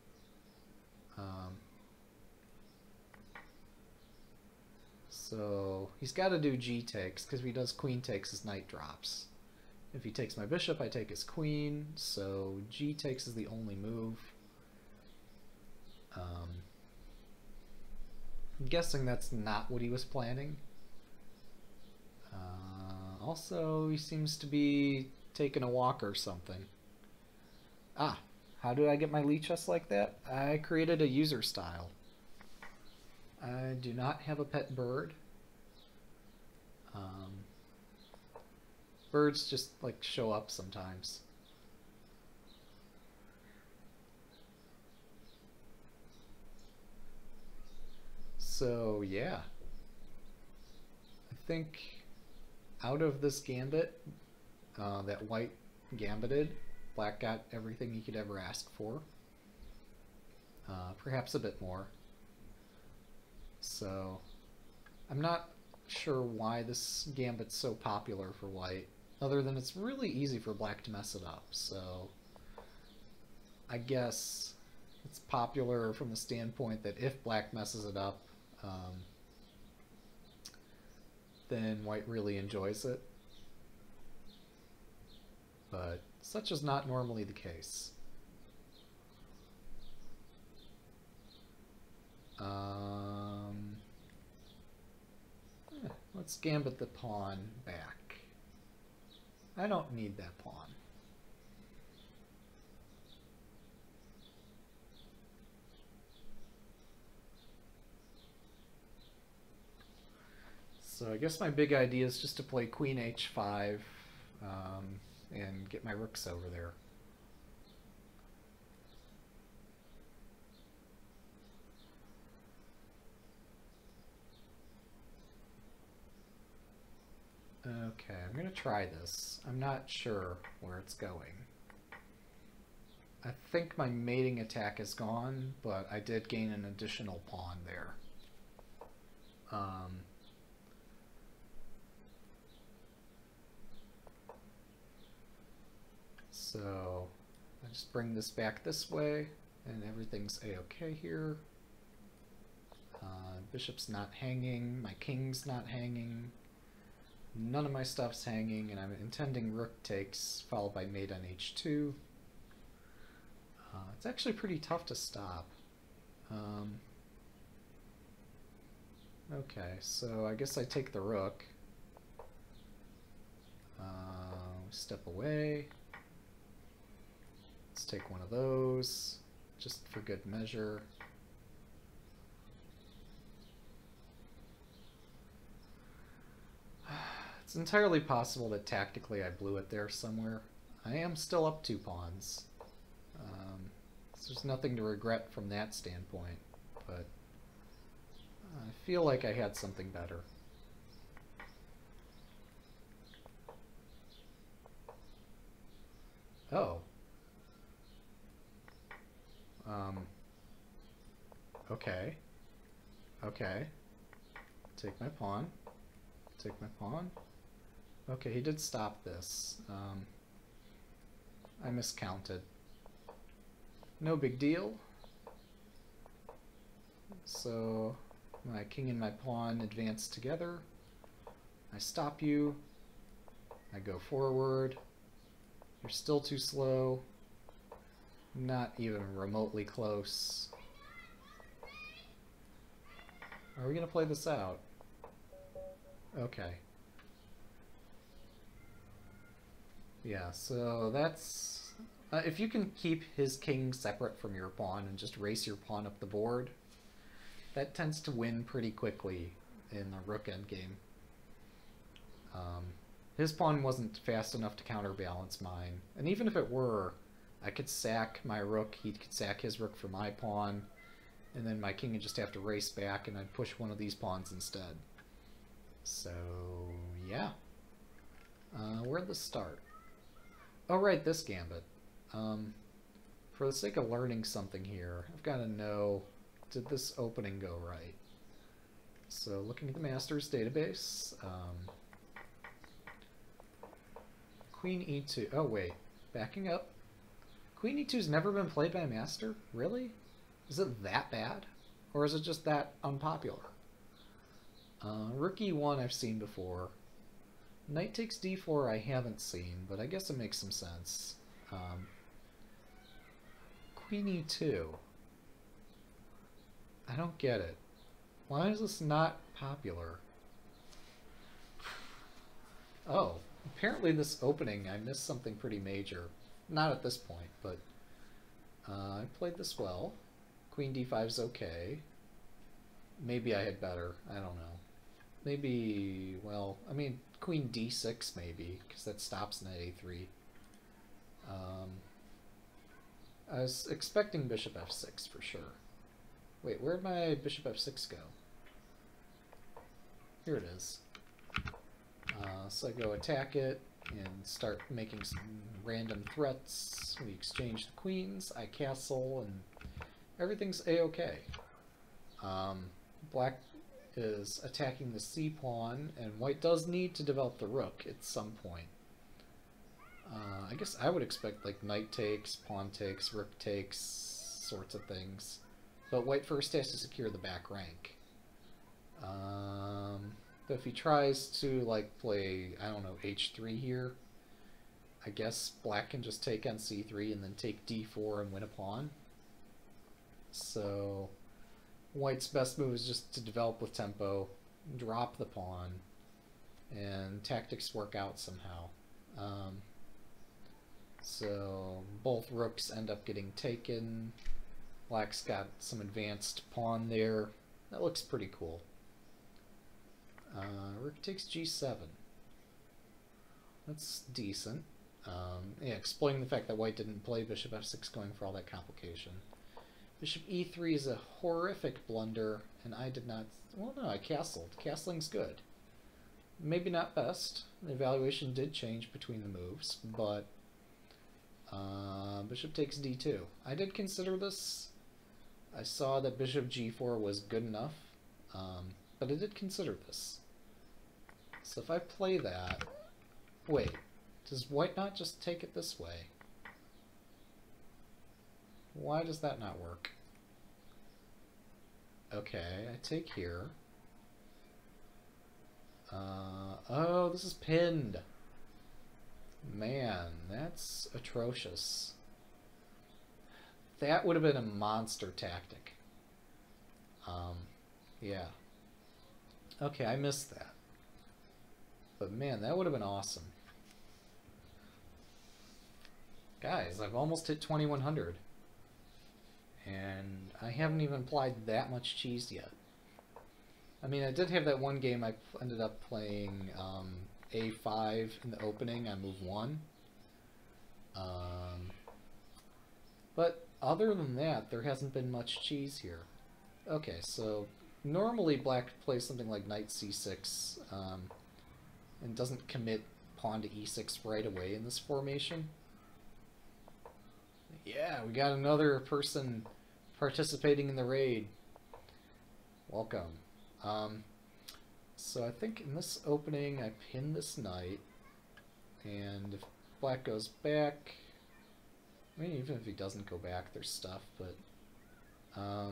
So he's got to do g takes, because if he does queen takes, his knight drops. If he takes my bishop, I take his queen, so g takes is the only move. I'm guessing that's not what he was planning. Also, he seems to be taking a walk or something. Ah, how did I get my lichess like that? I created a user style. I do not have a pet bird. Birds just like show up sometimes. So yeah, I think out of this gambit that white gambited, black got everything he could ever ask for. Perhaps a bit more. So I'm not sure why this gambit's so popular for white, other than it's really easy for black to mess it up. So I guess it's popular from the standpoint that if black messes it up, then white really enjoys it. But such is not normally the case. Let's gambit the pawn back. I don't need that pawn. So I guess my big idea is just to play queen h5 and get my rooks over there. Okay, I'm going to try this. I'm not sure where it's going. I think my mating attack is gone, but I did gain an additional pawn there. So I just bring this back this way, and everything's a-okay here. Bishop's not hanging, my king's not hanging, none of my stuff's hanging, and I'm intending rook takes, followed by mate on h2. It's actually pretty tough to stop. Okay, so I guess I take the rook. Step away. Let's take one of those, just for good measure. It's entirely possible that tactically I blew it there somewhere. I am still up 2 pawns. So there's nothing to regret from that standpoint, but I feel like I had something better. Oh. Okay. Okay. Take my pawn. Take my pawn. Okay, he did stop this. I miscounted. No big deal. So my king and my pawn advance together. I stop you. I go forward. You're still too slow. Not even remotely close. Are we going to play this out? Okay. Yeah, so that's... if you can keep his king separate from your pawn and just race your pawn up the board, that tends to win pretty quickly in the rook endgame. His pawn wasn't fast enough to counterbalance mine, and even if it were, I could sack my rook, he could sack his rook for my pawn, and then my king would just have to race back and I'd push one of these pawns instead. So, yeah. Where'd this start? Oh, right, this gambit. For the sake of learning something here, I've got to know, did this opening go right? So, looking at the master's database, Queen e2. Oh, wait. Backing up. Queen e2's never been played by a master? Really? Is it that bad? Or is it just that unpopular? Rook e1 I've seen before. Knight takes d4 I haven't seen, but I guess it makes some sense. Queen e2. I don't get it. Why is this not popular? Oh, apparently this opening I missed something pretty major. Not at this point, but I played this well. Queen d5's okay. Maybe I had better. I don't know. Maybe, well, I mean, Queen d6 maybe, because that stops knight a3. I was expecting bishop f6 for sure. Wait, where'd my bishop f6 go? Here it is. So I go attack it and start making some random threats. We exchange the queens, I castle, and everything's a-okay. Black is attacking the c pawn, and white does need to develop the rook at some point. I guess I would expect like knight takes, pawn takes, rook takes, sorts of things. But white first has to secure the back rank. But if he tries to like play, I don't know, h3 here, I guess black can just take on c3 and then take d4 and win a pawn. So white's best move is just to develop with tempo, drop the pawn, and tactics work out somehow. So both rooks end up getting taken. Black's got some advanced pawn there. That looks pretty cool. Rook takes g7. That's decent. Yeah, exploiting the fact that white didn't play bishop f6 going for all that complication. Bishop e3 is a horrific blunder, and I did not... Well, no, I castled. Castling's good. Maybe not best. The evaluation did change between the moves, but bishop takes d2. I did consider this. I saw that bishop g4 was good enough, but I did consider this. So if I play that... Wait, does white not just take it this way? Why does that not work? Okay, I take here. Oh, this is pinned. Man, that's atrocious. That would have been a monster tactic. Yeah. Okay, I missed that. But man, that would have been awesome. Guys, I've almost hit 2100. And I haven't even applied that much cheese yet. I mean, I did have that one game I ended up playing a5 in the opening on move 1. But other than that, there hasn't been much cheese here. Okay, so normally black plays something like knight c6 and doesn't commit pawn to e6 right away in this formation. Yeah, we got another person participating in the raid. Welcome. So I think in this opening I pin this knight, and if black goes back, I mean even if he doesn't go back there's stuff, but I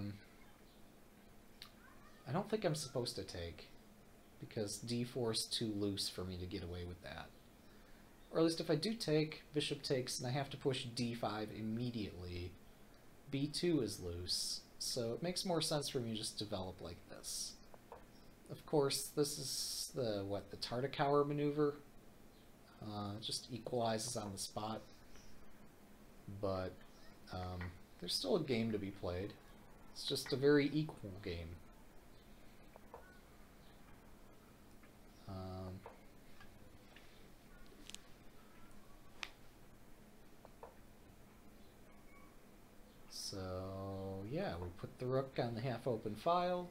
don't think I'm supposed to take, because d4 is too loose for me to get away with that. Or at least if I do take, bishop takes, and I have to push d5 immediately, b2 is loose, so it makes more sense for me to just develop like this. Of course, this is the Tartakower maneuver. It just equalizes on the spot. But there's still a game to be played. It's just a very equal game. So, yeah, we put the rook on the half-open file.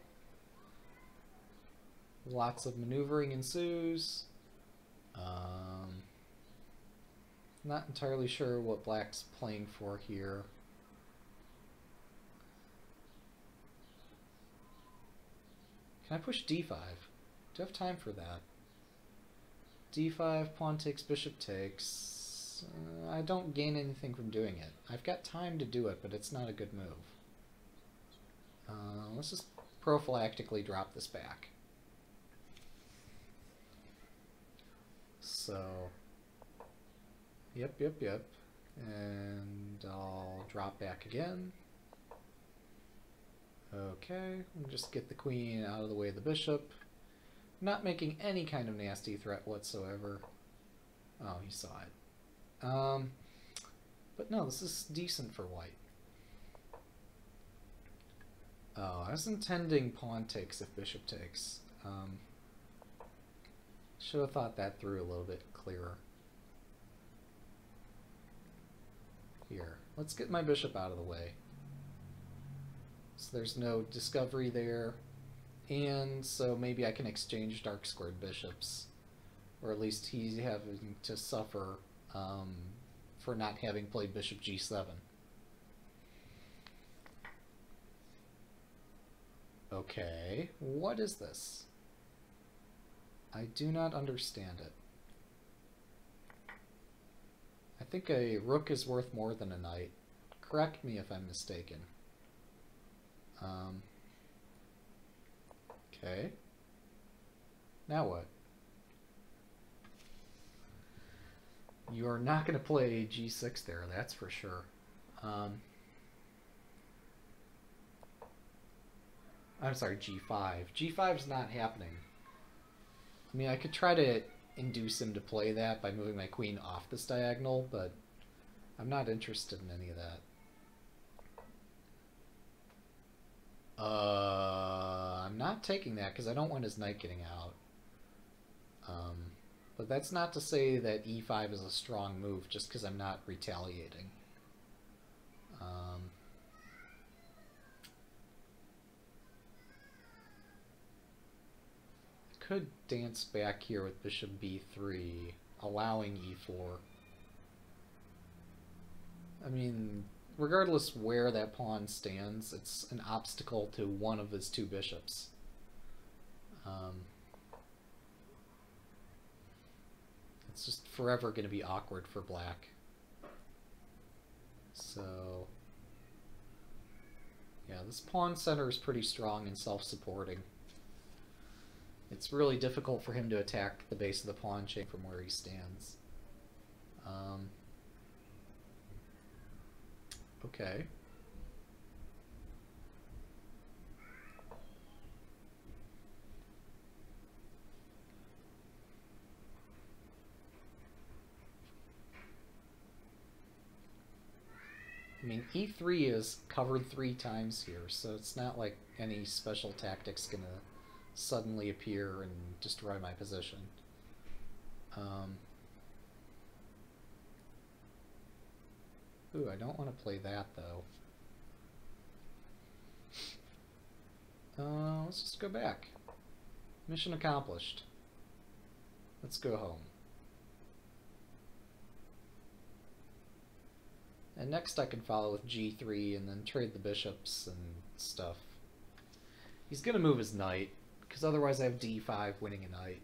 Lots of maneuvering ensues. Not entirely sure what black's playing for here. Can I push d5? Do I have time for that? d5, pawn takes, bishop takes. I don't gain anything from doing it. I've got time to do it, but it's not a good move. Let's just prophylactically drop this back. So, yep. And I'll drop back again. Okay, we'll just get the queen out of the way of the bishop. Not making any kind of nasty threat whatsoever. Oh, he saw it. But no, this is decent for white. Oh, I was intending pawn takes if bishop takes. Should have thought that through a little bit clearer. Here, let's get my bishop out of the way. So there's no discovery there. And so maybe I can exchange dark squared bishops. Or at least he's having to suffer for not having played bishop g7. Okay, what is this? I do not understand it. think a rook is worth more than a knight. Correct me if I'm mistaken. Okay. Now what? You are not going to play g6 there, that's for sure. I'm sorry, g5. g5's not happening. I mean, I could try to induce him to play that by moving my queen off this diagonal, but I'm not interested in any of that. I'm not taking that because I don't want his knight getting out. But that's not to say that e5 is a strong move just because I'm not retaliating. I could dance back here with bishop b3, allowing e4. I mean, regardless where that pawn stands, it's an obstacle to one of his two bishops. It's just forever going to be awkward for black. So, yeah, this pawn center is pretty strong and self-supporting. It's really difficult for him to attack the base of the pawn chain from where he stands. Okay. I mean, e3 is covered 3 times here, so it's not like any special tactic's gonna suddenly appear and destroy my position. Ooh, I don't want to play that, though. Let's just go back. Mission accomplished. Let's go home. And next I can follow with g3 and then trade the bishops and stuff. He's going to move his knight, because otherwise I have d5 winning a knight.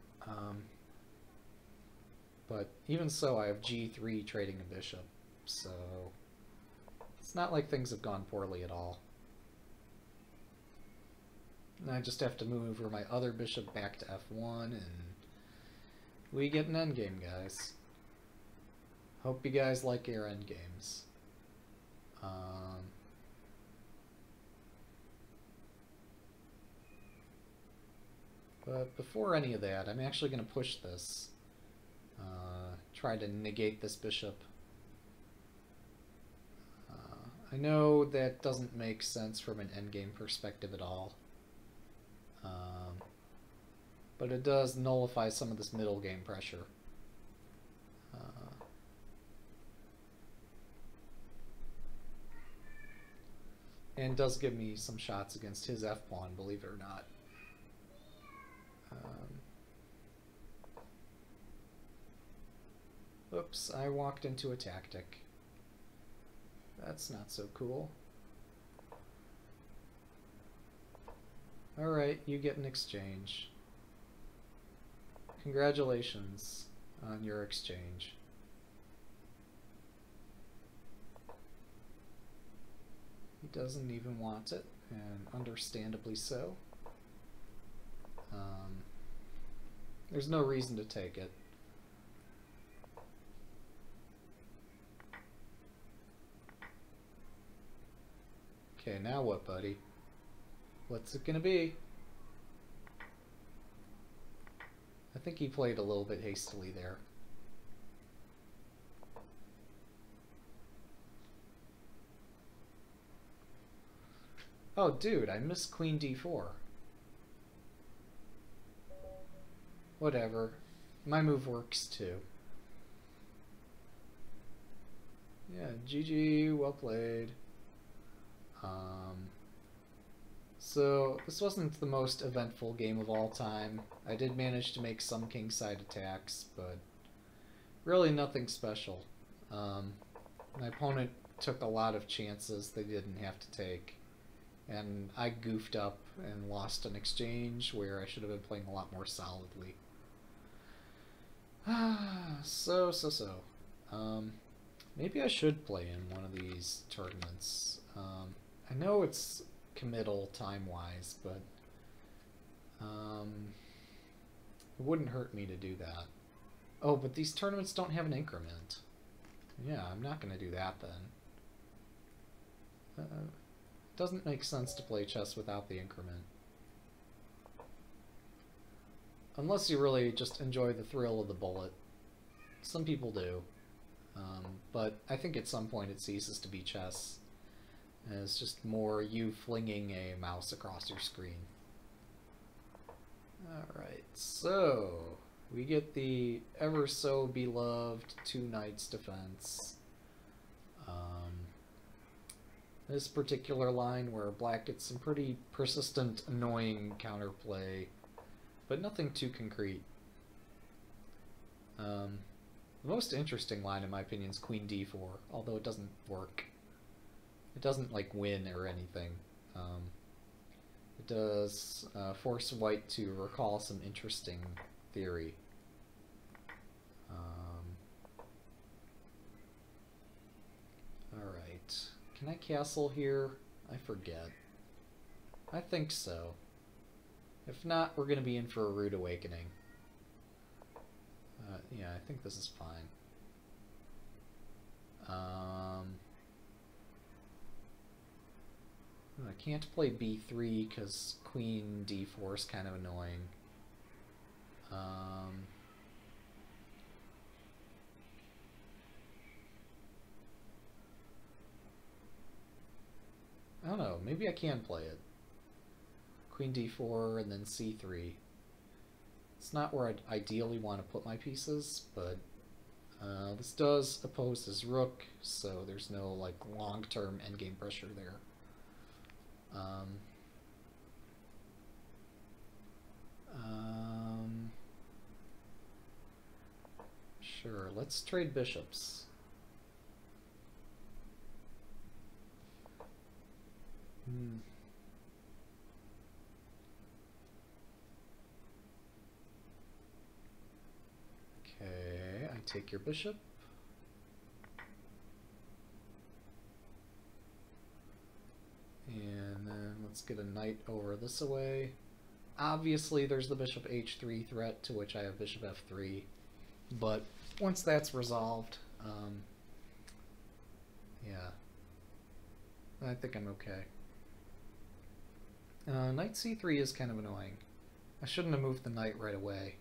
But even so, I have g3 trading a bishop, so it's not like things have gone poorly at all. And I just have to move my other bishop back to f1, and we get an endgame, guys. Hope you guys like your endgames. But before any of that, I'm actually going to push this. Try to negate this bishop. I know that doesn't make sense from an endgame perspective at all. But it does nullify some of this middle game pressure. And does give me some shots against his f-pawn, believe it or not. Oops, I walked into a tactic. That's not so cool. Alright, you get an exchange. Congratulations on your exchange. He doesn't even want it, and understandably so. There's no reason to take it. Okay, now what, buddy? What's it gonna be? I think he played a little bit hastily there. Oh, dude, I missed queen d4. Whatever. My move works too. Yeah, GG, well played. So, this wasn't the most eventful game of all time. I did manage to make some kingside attacks, but really nothing special. My opponent took a lot of chances they didn't have to take. And I goofed up and lost an exchange where I should have been playing a lot more solidly. So. Maybe I should play in one of these tournaments. I know it's committal time-wise, but it wouldn't hurt me to do that. Oh, but these tournaments don't have an increment. Yeah, I'm not going to do that then. Doesn't make sense to play chess without the increment. Unless you really just enjoy the thrill of the bullet. Some people do. But I think at some point it ceases to be chess. And it's just more you flinging a mouse across your screen. Alright, so we get the ever so beloved two knights defense. This particular line where black gets some pretty persistent, annoying counterplay, but nothing too concrete. The most interesting line, in my opinion, is queen d4, although it doesn't work. It doesn't, like, win or anything. It does force white to recall some interesting theory. Alright. Can I castle here? I forget. I think so. If not, we're going to be in for a rude awakening. Yeah, I think this is fine. I can't play b3 because queen d4 is kind of annoying. I don't know, maybe I can play it. Queen d4 and then c3. It's not where I'd ideally want to put my pieces, but this does oppose his rook, so there's no like long-term endgame pressure there. Sure, let's trade bishops. Okay, I take your bishop. And then let's get a knight over this away. Obviously there's the bishop h3 threat, to which I have bishop f3. But once that's resolved, yeah, I think I'm okay. Knight c3 is kind of annoying. I shouldn't have moved the knight right away.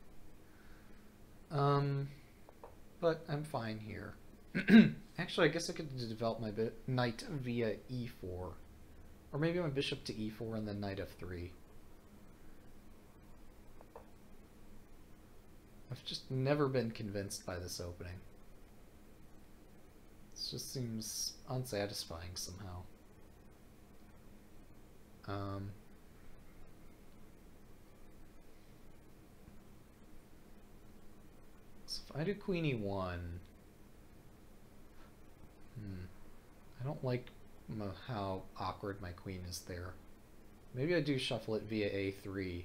But I'm fine here. Actually, I guess I could develop my knight via e4. Or maybe my bishop to e4 and then knight f3. I've just never been convinced by this opening. It just seems unsatisfying somehow. So if I do queen e1, I don't like how awkward my queen is there. Maybe I do shuffle it via a3.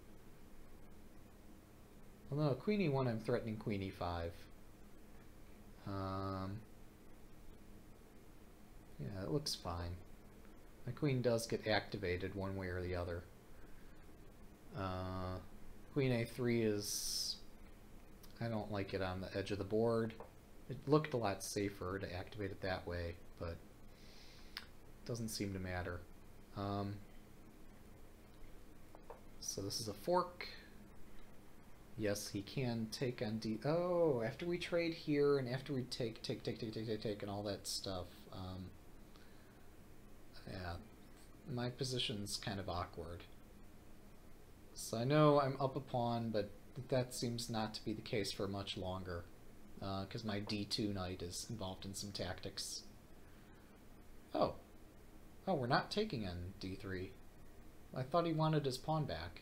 Well, no, queen e1, I'm threatening queen e5. Yeah, it looks fine. My queen does get activated one way or the other. Queen a3 is... I don't like it on the edge of the board. It looked a lot safer to activate it that way, but it doesn't seem to matter. So this is a fork. Yes, he can take on d... Oh, after we trade here and after we take and all that stuff, yeah, my position's kind of awkward. So I know I'm up a pawn, but that seems not to be the case for much longer, because my d2 knight is involved in some tactics. Oh, we're not taking on d3. I thought he wanted his pawn back.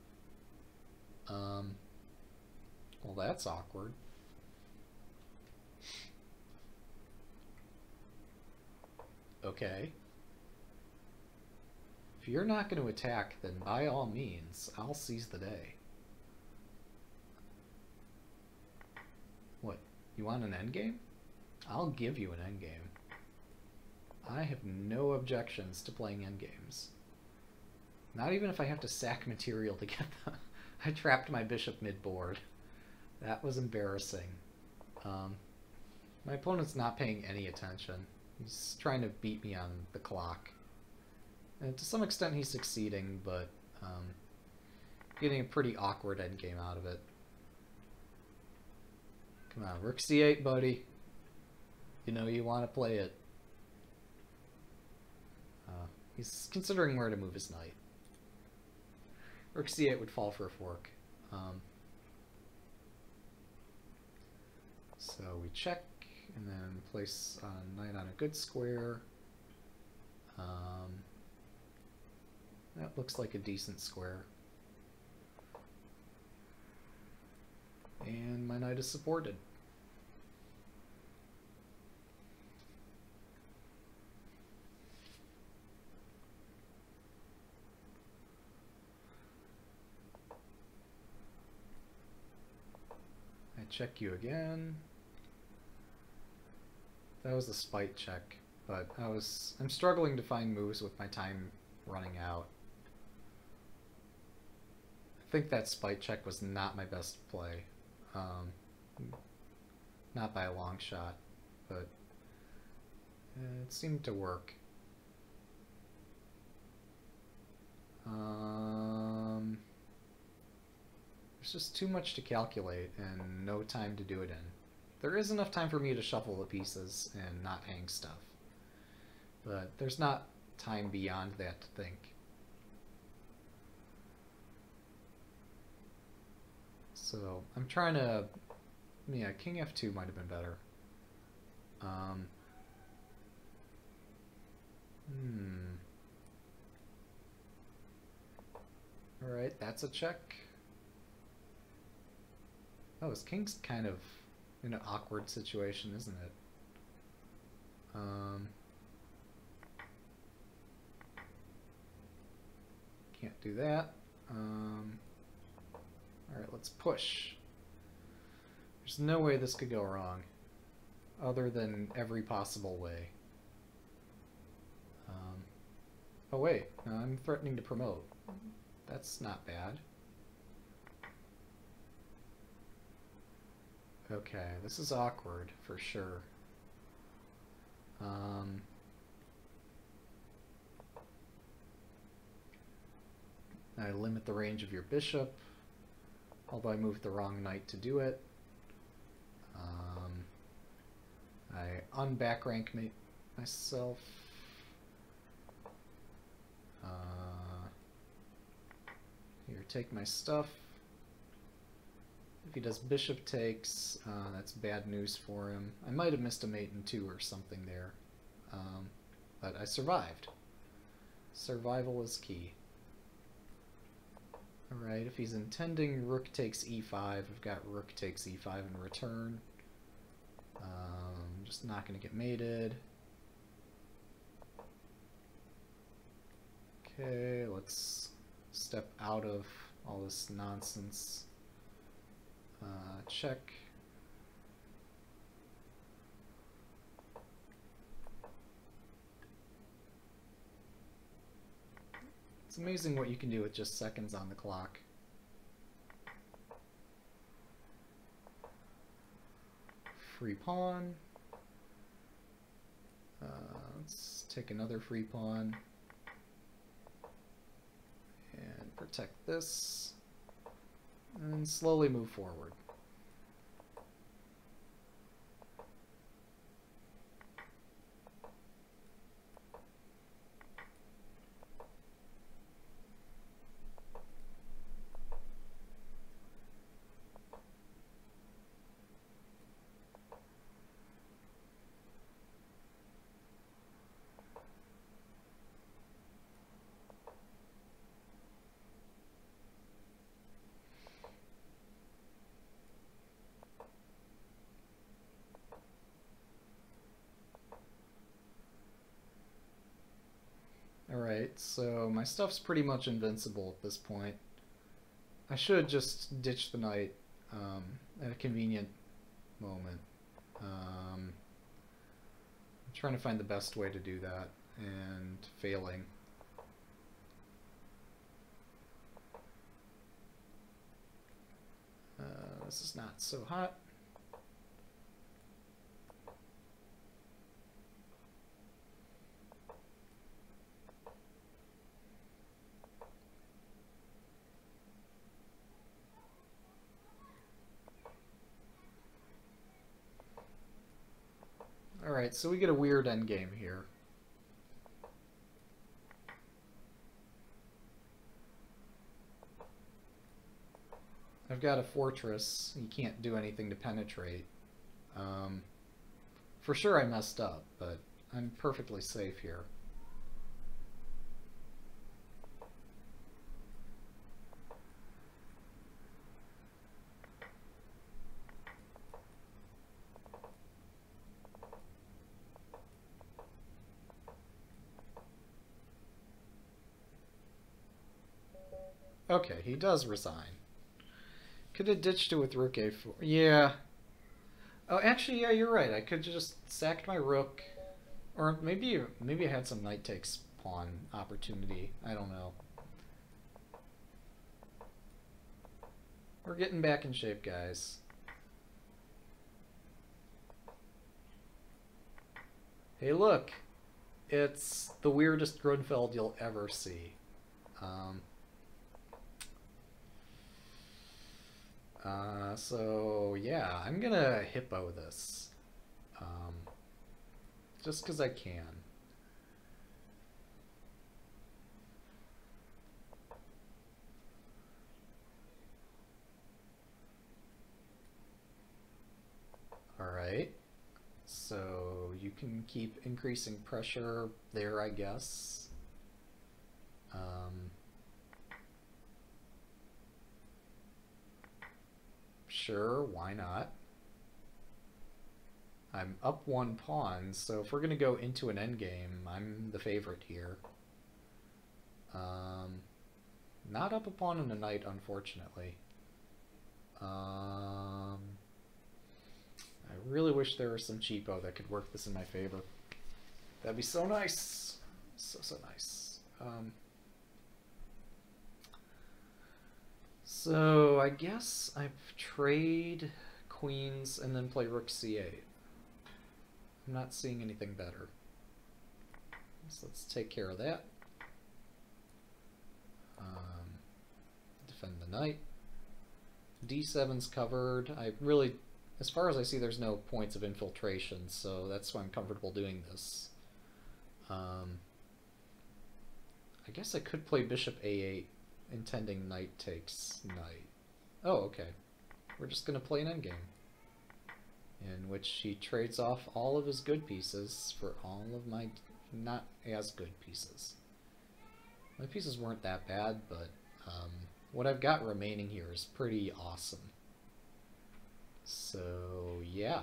Well, that's awkward. Okay. If you're not going to attack, then by all means, I'll seize the day. What? You want an endgame? I'll give you an endgame. I have no objections to playing endgames. Not even if I have to sack material to get them. I trapped my bishop mid-board. That was embarrassing. My opponent's not paying any attention. He's trying to beat me on the clock. And to some extent he's succeeding, but getting a pretty awkward endgame out of it. Come on, rook c8, buddy. You know you want to play it. He's considering where to move his knight. Rook c8 would fall for a fork. So we check, and then place knight on a good square. That looks like a decent square. And my knight is supported. I check you again. That was a spite check, but I'm struggling to find moves with my time running out. I think that spite check was not my best play. Not by a long shot, but it seemed to work. There's just too much to calculate and no time to do it in. There is enough time for me to shuffle the pieces and not hang stuff, but there's not time beyond that to think. So I'm trying to, yeah, king f2 might have been better. Alright, that's a check. Oh, his king's kind of in an awkward situation, isn't it? Can't do that. Alright, let's push. There's no way this could go wrong, other than every possible way. Oh wait, no, I'm threatening to promote. That's not bad. Okay, this is awkward for sure. I limit the range of your bishop, although I moved the wrong knight to do it. I unback rank myself. Here, take my stuff. If he does bishop takes, that's bad news for him. I might have missed a mate in 2 or something there. But I survived. Survival is key. Alright, if he's intending rook takes e5, I've got rook takes e5 in return. I'm just not going to get mated. Okay, let's step out of all this nonsense. Check. It's amazing what you can do with just seconds on the clock. Free pawn. Let's take another free pawn and protect this, and slowly move forward. Alright, so my stuff's pretty much invincible at this point. I should just ditch the knight at a convenient moment. Trying to find the best way to do that, and failing. This is not so hot. Alright, so we get a weird endgame here. I've got a fortress. You can't do anything to penetrate. For sure I messed up, but I'm perfectly safe here. Okay, he does resign. Could have ditched it with rook a4. Yeah. Oh, actually, yeah, you're right. I could have just sacked my rook. Or maybe I had some knight takes pawn opportunity. I don't know. We're getting back in shape, guys. Hey, look. It's the weirdest Grunfeld you'll ever see. So yeah, I'm gonna hippo this, just because I can. Alright, so you can keep increasing pressure there, I guess. Sure, why not? I'm up one pawn, so if we're going to go into an endgame, I'm the favorite here. Not up a pawn and a knight, unfortunately. I really wish there was some cheapo that could work this in my favor. That'd be so nice. So nice. So I guess I trade queens and then play rook c8. I'm not seeing anything better. So let's take care of that. Defend the knight. d7's covered. I really, as far as I see, there's no points of infiltration, so that's why I'm comfortable doing this. I guess I could play bishop a8. Intending knight takes knight. Oh, okay. We're just going to play an endgame, in which he trades off all of his good pieces for all of my not as good pieces. My pieces weren't that bad, but what I've got remaining here is pretty awesome. So, yeah.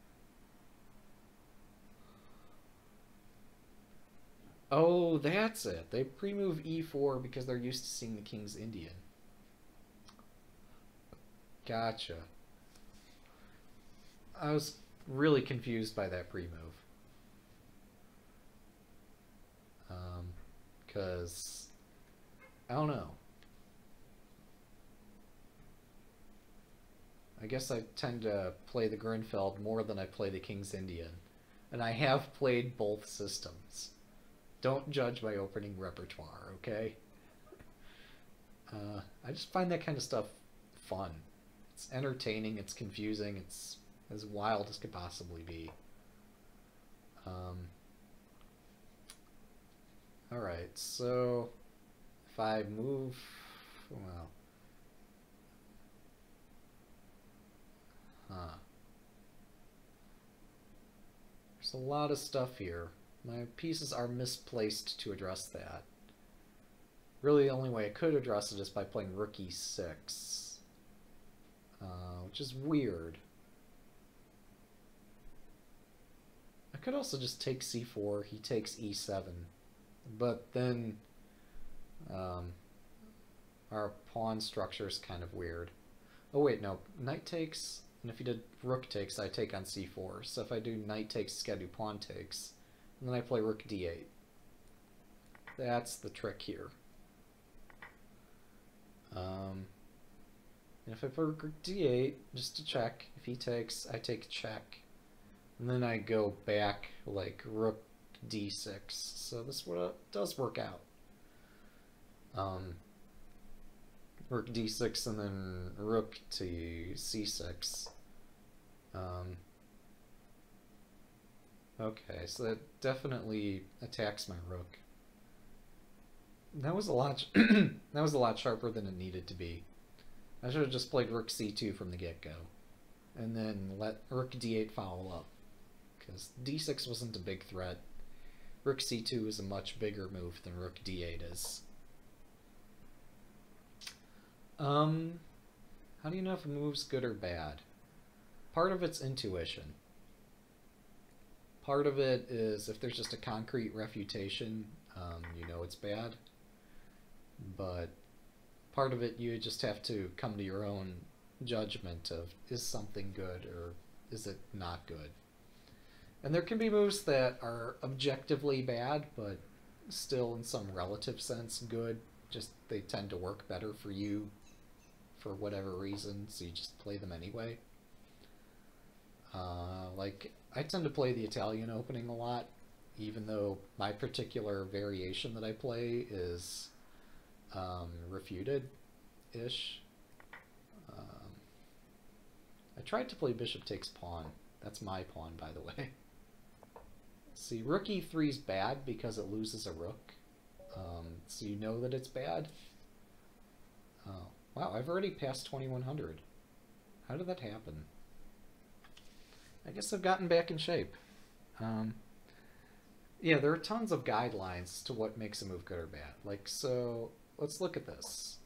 Oh, that's it. They pre-move e4 because they're used to seeing the king's Indian. Gotcha. I was really confused by that pre-move. Because, I don't know. I guess I tend to play the Grunfeld more than I play the king's Indian. And I have played both systems. Don't judge my opening repertoire, okay? I just find that kind of stuff fun. It's entertaining, it's confusing, it's as wild as could possibly be. Alright, so if I move, well, there's a lot of stuff here. My pieces are misplaced to address that. Really, the only way I could address it is by playing rook e6, which is weird. I could also just take c4, he takes e7, but then our pawn structure is kind of weird. Oh wait, no, knight takes, and if he did rook takes, I take on c4. So if I do knight takes, it's gotta do pawn takes. and then I play rook d8. That's the trick here. And if I play rook d8, just to check, if he takes, I take check. And then I go back like rook d6. So this does work out. Rook d6 and then rook to c6. Okay, so that definitely attacks my rook. That was a lot. That was a lot sharper than it needed to be. I should have just played rook c2 from the get-go, and then let rook d8 follow up, because d6 wasn't a big threat. Rook c2 is a much bigger move than rook d8 is. How do you know if a move's good or bad? Part of it's intuition. Part of it is if there's just a concrete refutation, you know it's bad. But part of it, you just have to come to your own judgment of, is something good or is it not good? And there can be moves that are objectively bad, but still in some relative sense good. Just they tend to work better for you for whatever reason, so you just play them anyway. Like, I tend to play the Italian opening a lot, even though my particular variation that I play is refuted-ish. I tried to play bishop takes pawn. That's my pawn, by the way. See, rook e3 is bad because it loses a rook. So you know that it's bad. Oh, wow, I've already passed 2100. How did that happen? I guess I've gotten back in shape. Yeah, there are tons of guidelines to what makes a move good or bad. Like, so, let's look at this.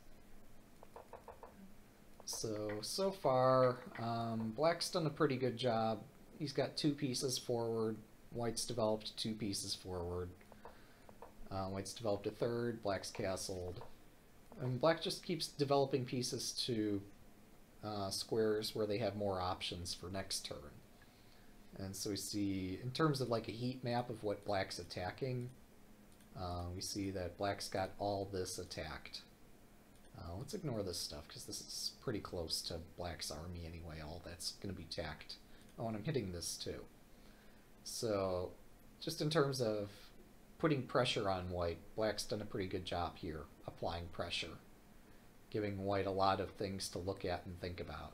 So far, Black's done a pretty good job. He's got 2 pieces forward. White's developed 2 pieces forward. White's developed a third. Black's castled. And Black just keeps developing pieces to squares where they have more options for next turn. And so we see, in terms of like a heat map of what Black's attacking, we see that Black's got all this attacked. Let's ignore this stuff, because this is pretty close to Black's army anyway. All that's going to be tacked. Oh, and I'm hitting this too. So, just in terms of putting pressure on White, Black's done a pretty good job here, applying pressure, giving White a lot of things to look at and think about.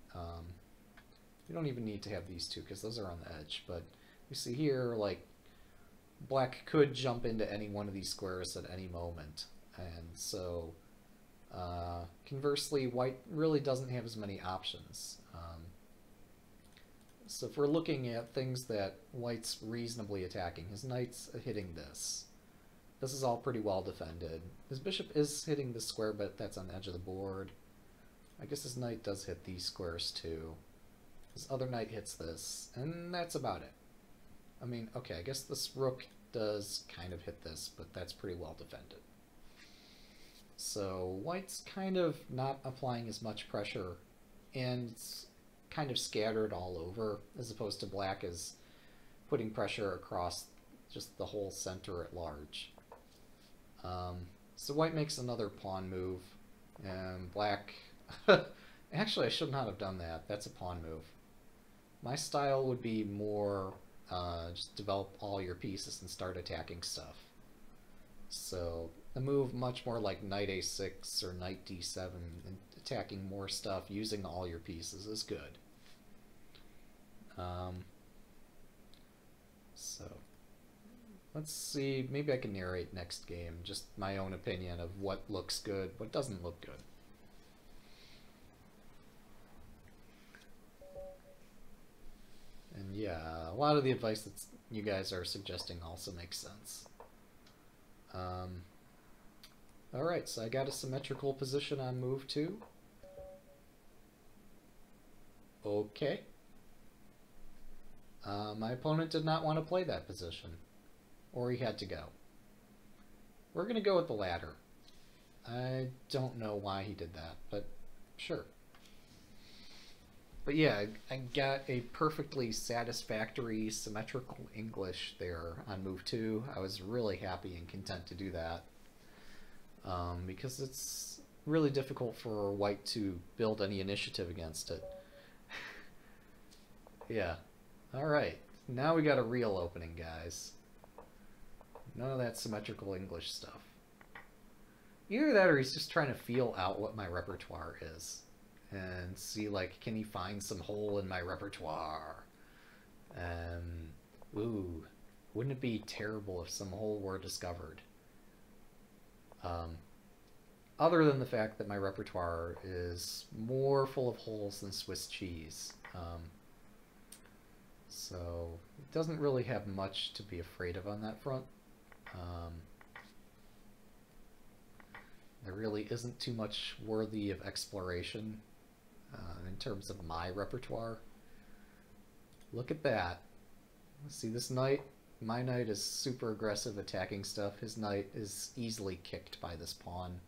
We don't even need to have these two, because those are on the edge, but you see here, like, Black could jump into any one of these squares at any moment, and so conversely, White really doesn't have as many options. So if we're looking at things that White's reasonably attacking, his knight's hitting this. This is all pretty well defended. His bishop is hitting this square, but that's on the edge of the board. I guess his knight does hit these squares too. His other knight hits this, and that's about it. I mean, okay, I guess this rook does kind of hit this, but that's pretty well defended. So White's kind of not applying as much pressure, and it's kind of scattered all over, as opposed to Black is putting pressure across just the whole center at large. So White makes another pawn move, and Black... Actually, I should not have done that. That's a pawn move. My style would be more just develop all your pieces and start attacking stuff. So a move much more like knight a6 or knight d7, and attacking more stuff using all your pieces is good. So let's see, maybe I can narrate next game, just my own opinion of what looks good, what doesn't look good. And yeah, a lot of the advice that you guys are suggesting also makes sense. Alright, so I got a symmetrical position on move 2. Okay. My opponent did not want to play that position, or he had to go. We're going to go with the latter. I don't know why he did that, but sure. But yeah, I got a perfectly satisfactory symmetrical English there on move 2. I was really happy and content to do that. Because it's really difficult for white to build any initiative against it. Yeah. Alright. Now we got a real opening, guys. None of that symmetrical English stuff. Either that or he's just trying to feel out what my repertoire is. And see, like, can he find some hole in my repertoire? Ooh, wouldn't it be terrible if some hole were discovered? Other than the fact that my repertoire is more full of holes than Swiss cheese. So, it doesn't really have much to be afraid of on that front. There really isn't too much worthy of exploration in terms of my repertoire. Look at that. See this knight? My knight is super aggressive attacking stuff. His knight is easily kicked by this pawn.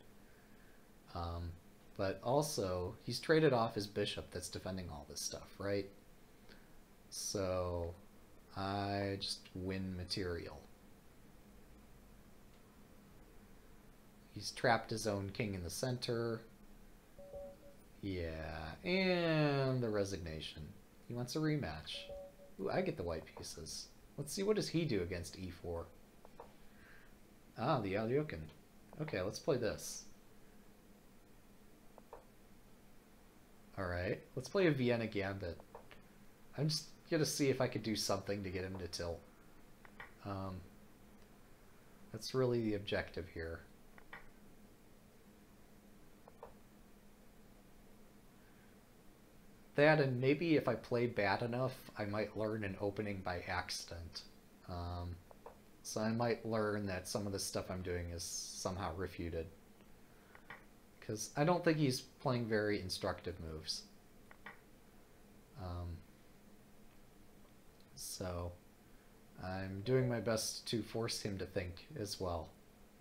But also, he's traded off his bishop that's defending all this stuff, right? So, I just win material. He's trapped his own king in the center. Yeah, and the resignation. He wants a rematch. Ooh, I get the white pieces. Let's see, what does he do against e4? Ah, the Alyoshin. Okay, let's play this. Alright, let's play a Vienna Gambit. I'm just gonna see if I could do something to get him to tilt. That's really the objective here. That, and maybe if I play bad enough, I might learn an opening by accident. So I might learn that some of the stuff I'm doing is somehow refuted. Because I don't think he's playing very instructive moves. So I'm doing my best to force him to think as well.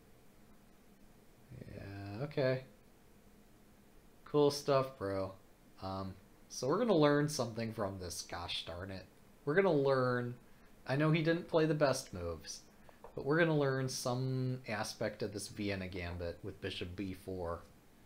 Yeah, okay. Cool stuff, bro. So we're going to learn something from this, gosh darn it. We're going to learn, I know he didn't play the best moves, but we're going to learn some aspect of this Vienna Gambit with bishop b4.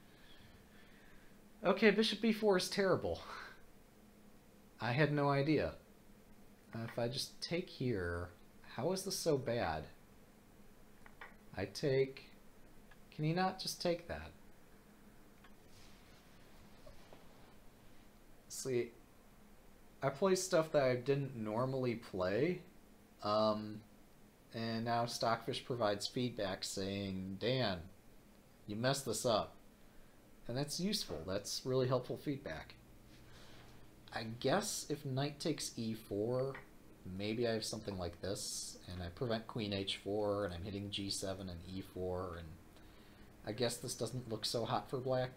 Okay, bishop b4 is terrible. I had no idea. If I just take here, how is this so bad? I take, can he not just take that? See, I play stuff that I didn't normally play, and now Stockfish provides feedback saying, Dan, you messed this up. And that's useful. That's really helpful feedback. I guess if knight takes e4, maybe I have something like this, and I prevent queen h4, and I'm hitting g7 and e4, and I guess this doesn't look so hot for black.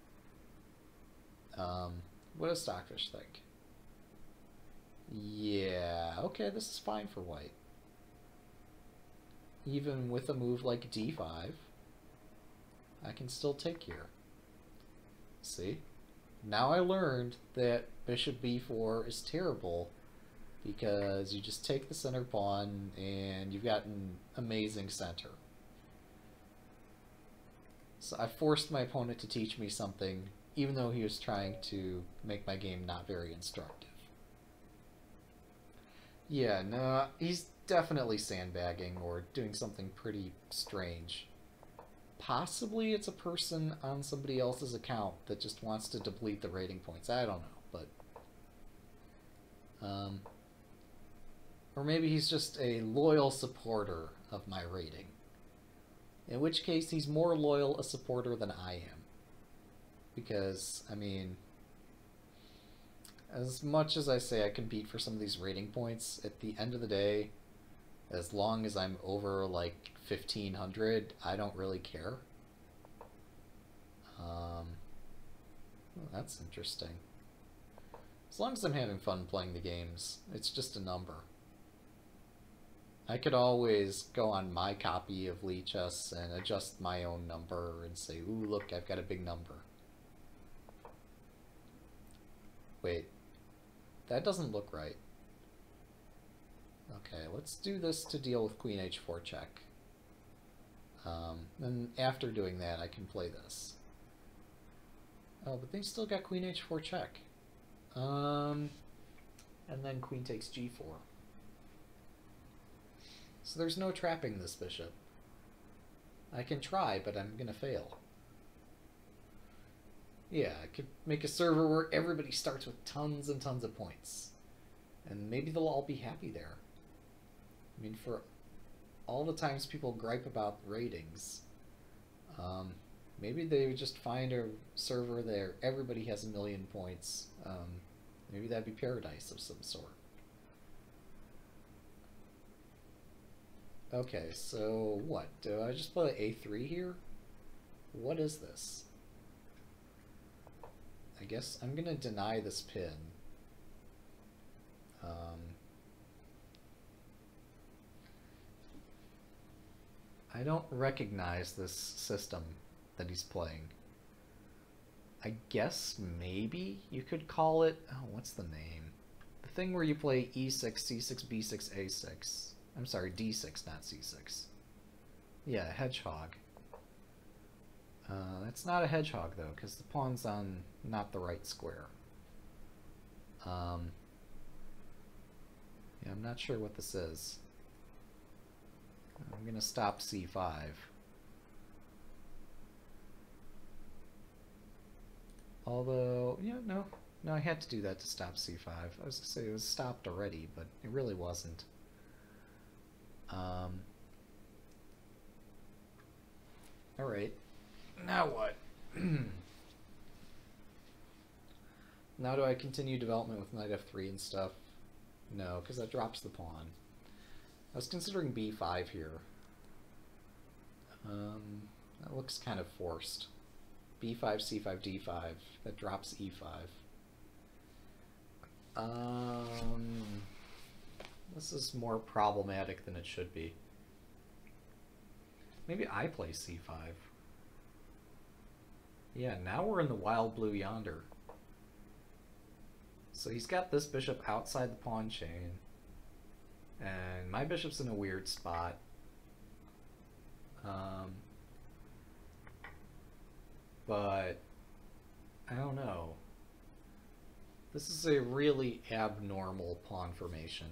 What does Stockfish think? Yeah, okay, this is fine for white. Even with a move like d5, I can still take here. See? Now I learned that bishop b4 is terrible because you just take the center pawn and you've got an amazing center. So I forced my opponent to teach me something even though he was trying to make my game not very instructive. Yeah, no, he's definitely sandbagging or doing something pretty strange. Possibly it's a person on somebody else's account that just wants to deplete the rating points. I don't know, but... or maybe he's just a loyal supporter of my rating. In which case, he's more loyal a supporter than I am. Because, I mean, as much as I say I compete for some of these rating points, at the end of the day, as long as I'm over, like, 1500, I don't really care. Well, that's interesting. As long as I'm having fun playing the games, it's just a number. I could always go on my copy of lichess and adjust my own number and say, ooh, look, I've got a big number. Wait, that doesn't look right. Okay, let's do this to deal with queen h4 check. Then after doing that, I can play this. Oh, but they still got queen h4 check. And then queen takes g4. So there's no trapping this bishop. I can try, but I'm gonna fail. Yeah, I could make a server where everybody starts with tons and tons of points. And maybe they'll all be happy there. I mean, for all the times people gripe about ratings, maybe they would just find a server there everybody has 1,000,000 points. Maybe that'd be paradise of some sort. Okay, so what? Do I just play a3 here? What is this? I guess I'm gonna deny this pin. I don't recognize this system that he's playing. I guess maybe you could call it... Oh, what's the name? The thing where you play e6, c6, b6, a6. I'm sorry, d6, not c6. Yeah, hedgehog. That's not a hedgehog, though, because the pawn's on not the right square. Yeah, I'm not sure what this is. I'm going to stop c5. Although, yeah, no, I had to do that to stop c5. I was going to say it was stopped already, but it really wasn't. Alright, now what? Now do I continue development with knight f3 and stuff? No, because that drops the pawn. I was considering b5 here. That looks kind of forced. b5, c5, d5. That drops e5. This is more problematic than it should be. Maybe I play c5. Yeah, now we're in the wild blue yonder. So he's got this bishop outside the pawn chain. And my bishop's in a weird spot. But I don't know. This is a really abnormal pawn formation.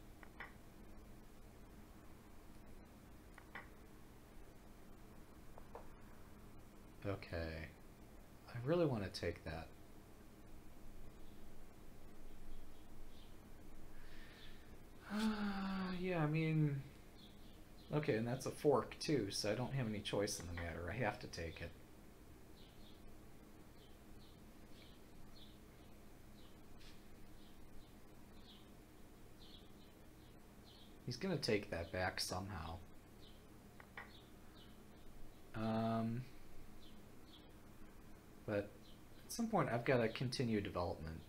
Okay. I really want to take that. Yeah, I mean... Okay, and that's a fork too, so I don't have any choice in the matter. I have to take it. He's gonna take that back somehow. But at some point I've got to continue development.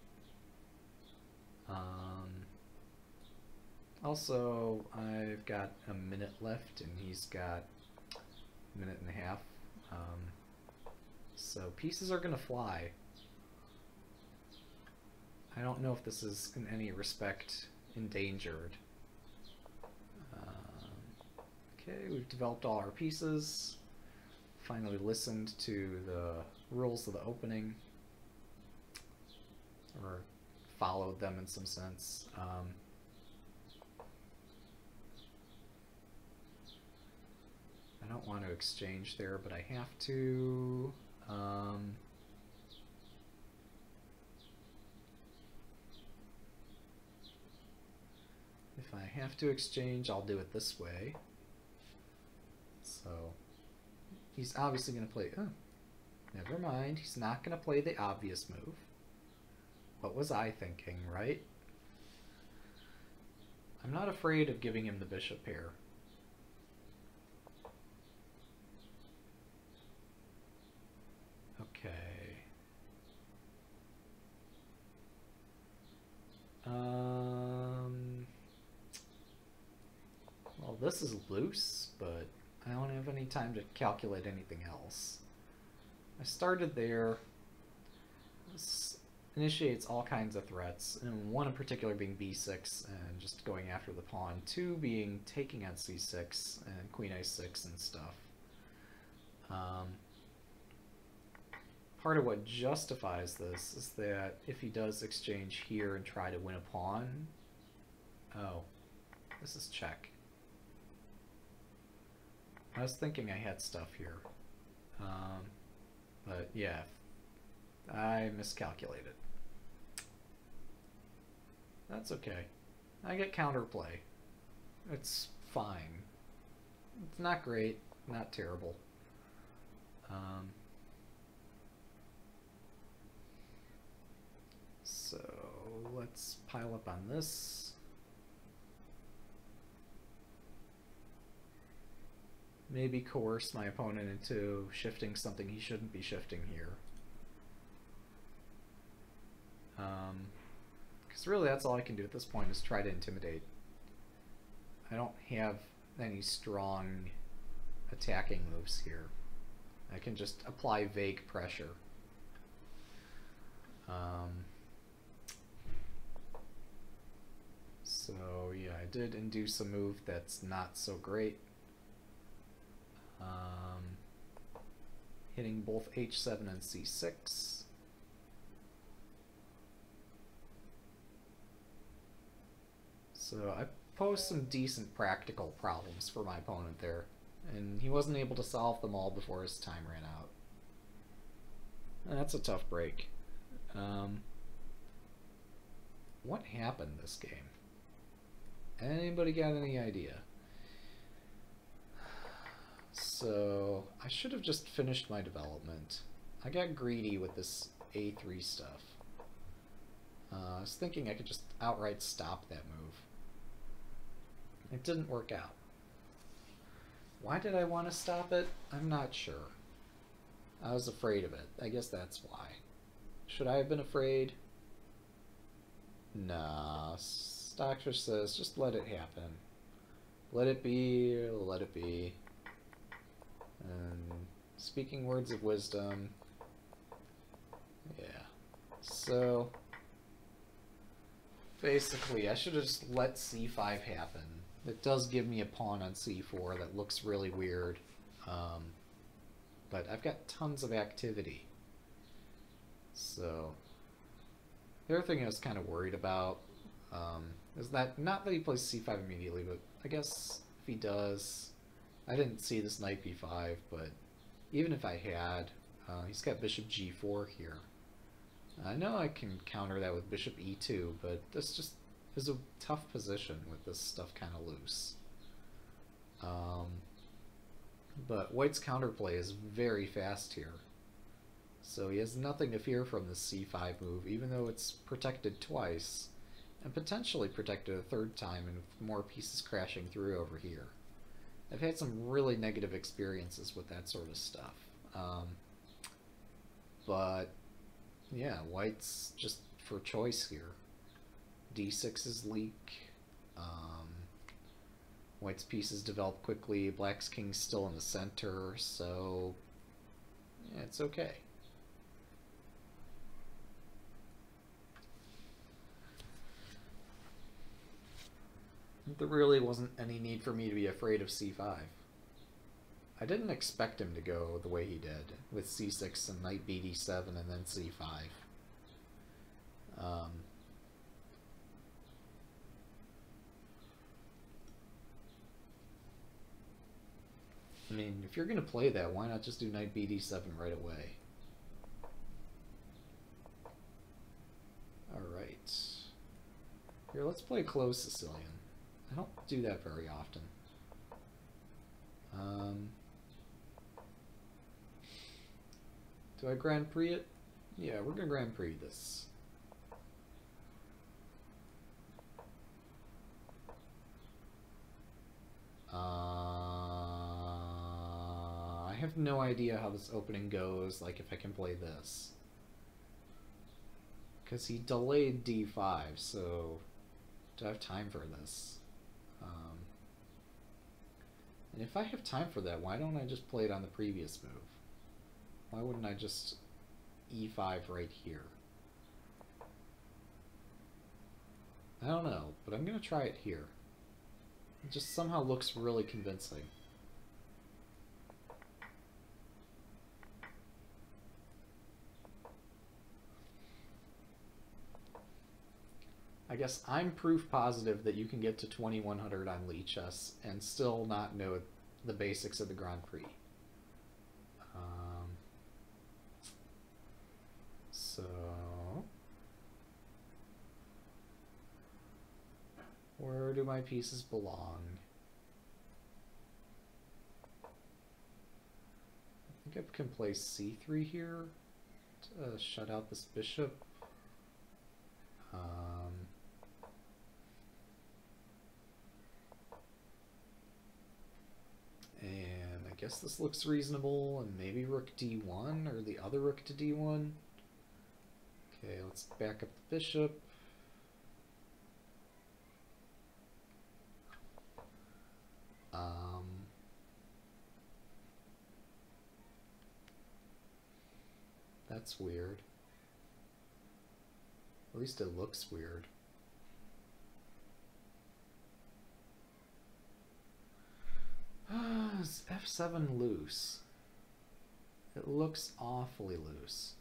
Also, I've got a minute left and he's got a minute and a half. So pieces are gonna fly. I don't know if this is in any respect endangered. Okay, we've developed all our pieces. Finally listened to the rules of the opening, or followed them in some sense. I don't want to exchange there, but I have to. If I have to exchange, I'll do it this way. So he's obviously going to play... Oh, never mind. He's not going to play the obvious move. What was I thinking, right? I'm not afraid of giving him the bishop pair. Okay. Well, this is loose, but I don't have any time to calculate anything else. I started there. initiates all kinds of threats, and one in particular being b6 and just going after the pawn, two being taking on c6 and queen a6 and stuff. Part of what justifies this is that if he does exchange here and try to win a pawn, oh, this is check. I was thinking I had stuff here, but yeah, I miscalculated. That's okay. I get counterplay. It's fine. It's not great, not terrible. So let's pile up on this. Maybe coerce my opponent into shifting something he shouldn't be shifting here. Because really that's all I can do at this point is try to intimidate. I don't have any strong attacking moves here. I can just apply vague pressure. So yeah, I did induce a move that's not so great. Hitting both h7 and c6. So I posed some decent practical problems for my opponent there, and he wasn't able to solve them all before his time ran out. That's a tough break. What happened this game? Anybody got any idea? So I should have just finished my development. I got greedy with this a3 stuff. I was thinking I could just outright stop that move. It didn't work out. Why did I want to stop it? I'm not sure. I was afraid of it. I guess that's why. Should I have been afraid? Nah. Stockfish says just let it happen. Let it be, let it be. And speaking words of wisdom. Yeah. So basically I should have just let c5 happen. It does give me a pawn on c4 that looks really weird. But I've got tons of activity. So the other thing I was kind of worried about is that, not that he plays c5 immediately, but I guess if he does, I didn't see this knight b5, but even if I had, he's got bishop g4 here. I know I can counter that with bishop e2, but this just is a tough position with this stuff kind of loose. But White's counterplay is very fast here. So he has nothing to fear from this c5 move, even though it's protected twice, and potentially protected a third time and more pieces crashing through over here. I've had some really negative experiences with that sort of stuff. But yeah, White's just for choice here. d6 is leak. White's pieces develop quickly. Black's king's still in the center, so yeah, it's okay. There really wasn't any need for me to be afraid of c5. I didn't expect him to go the way he did, with c6 and knight bd7 and then c5. I mean, if you're going to play that, why not just do knight bd7 right away? Alright. Here, let's play closed Sicilian. I don't do that very often. Do I Grand Prix it? Yeah, we're going to Grand Prix this. I have no idea how this opening goes, like if I can play this. Because he delayed d5, so do I have time for this? And if I have time for that, why don't I just play it on the previous move? Why wouldn't I just e5 right here? I don't know, but I'm gonna try it here. It just somehow looks really convincing. I guess I'm proof positive that you can get to 2100 on lichess and still not know the basics of the Grand Prix. So where do my pieces belong? I think I can play c3 here to shut out this bishop. And I guess this looks reasonable, and maybe rook d1 or the other rook to d1. Okay, let's back up the bishop. That's weird. At least it looks weird. Is f7 loose? It looks awfully loose.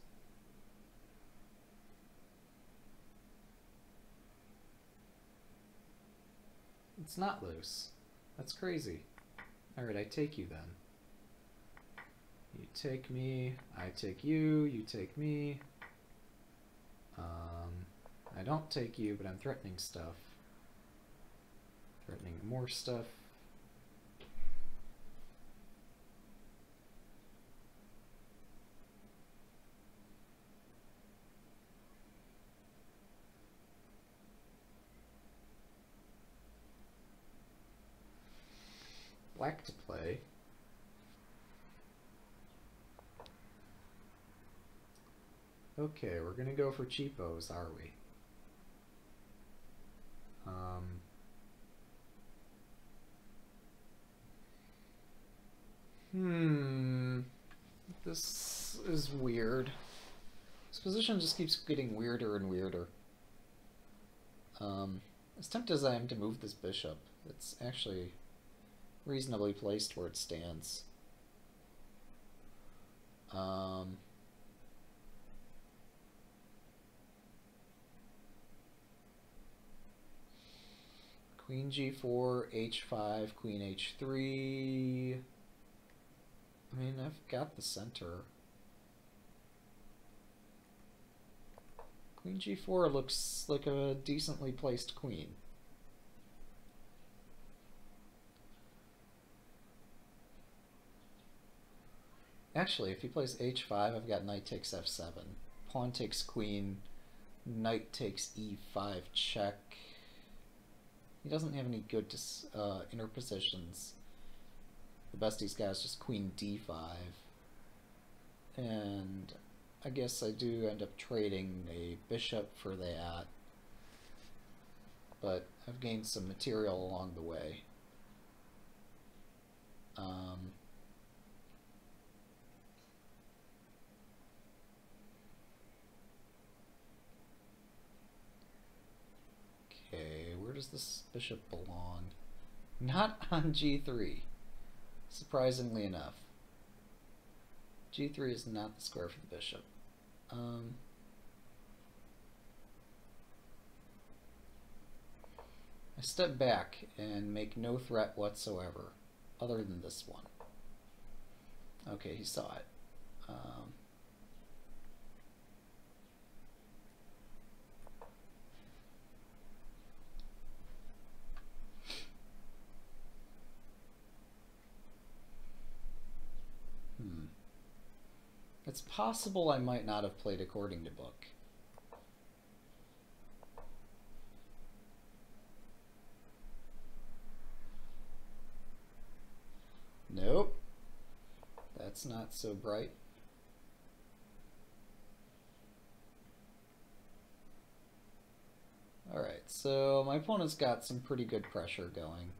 It's not loose. That's crazy. Alright, I take you then. You take me, I take you, you take me. I don't take you, but I'm threatening stuff. Threatening more stuff. Black to play. Okay, we're gonna go for cheapos, are we? This is weird. This position just keeps getting weirder and weirder. As tempted as I am to move this bishop, it's actually reasonably placed where it stands. Queen g4, h5, queen h3. I mean, I've got the center. Queen g4 looks like a decently placed queen. Actually, if he plays h5, I've got knight takes f7. Pawn takes queen, knight takes e5 check. He doesn't have any good interpositions. The best he's got is just queen d5. And I guess I do end up trading a bishop for that. But I've gained some material along the way. Okay, where does this bishop belong? Not on g3, surprisingly enough. g3 is not the square for the bishop. I step back and make no threat whatsoever, other than this one. Okay, he saw it. It's possible I might not have played according to book. Nope. That's not so bright. Alright, so my opponent's got some pretty good pressure going.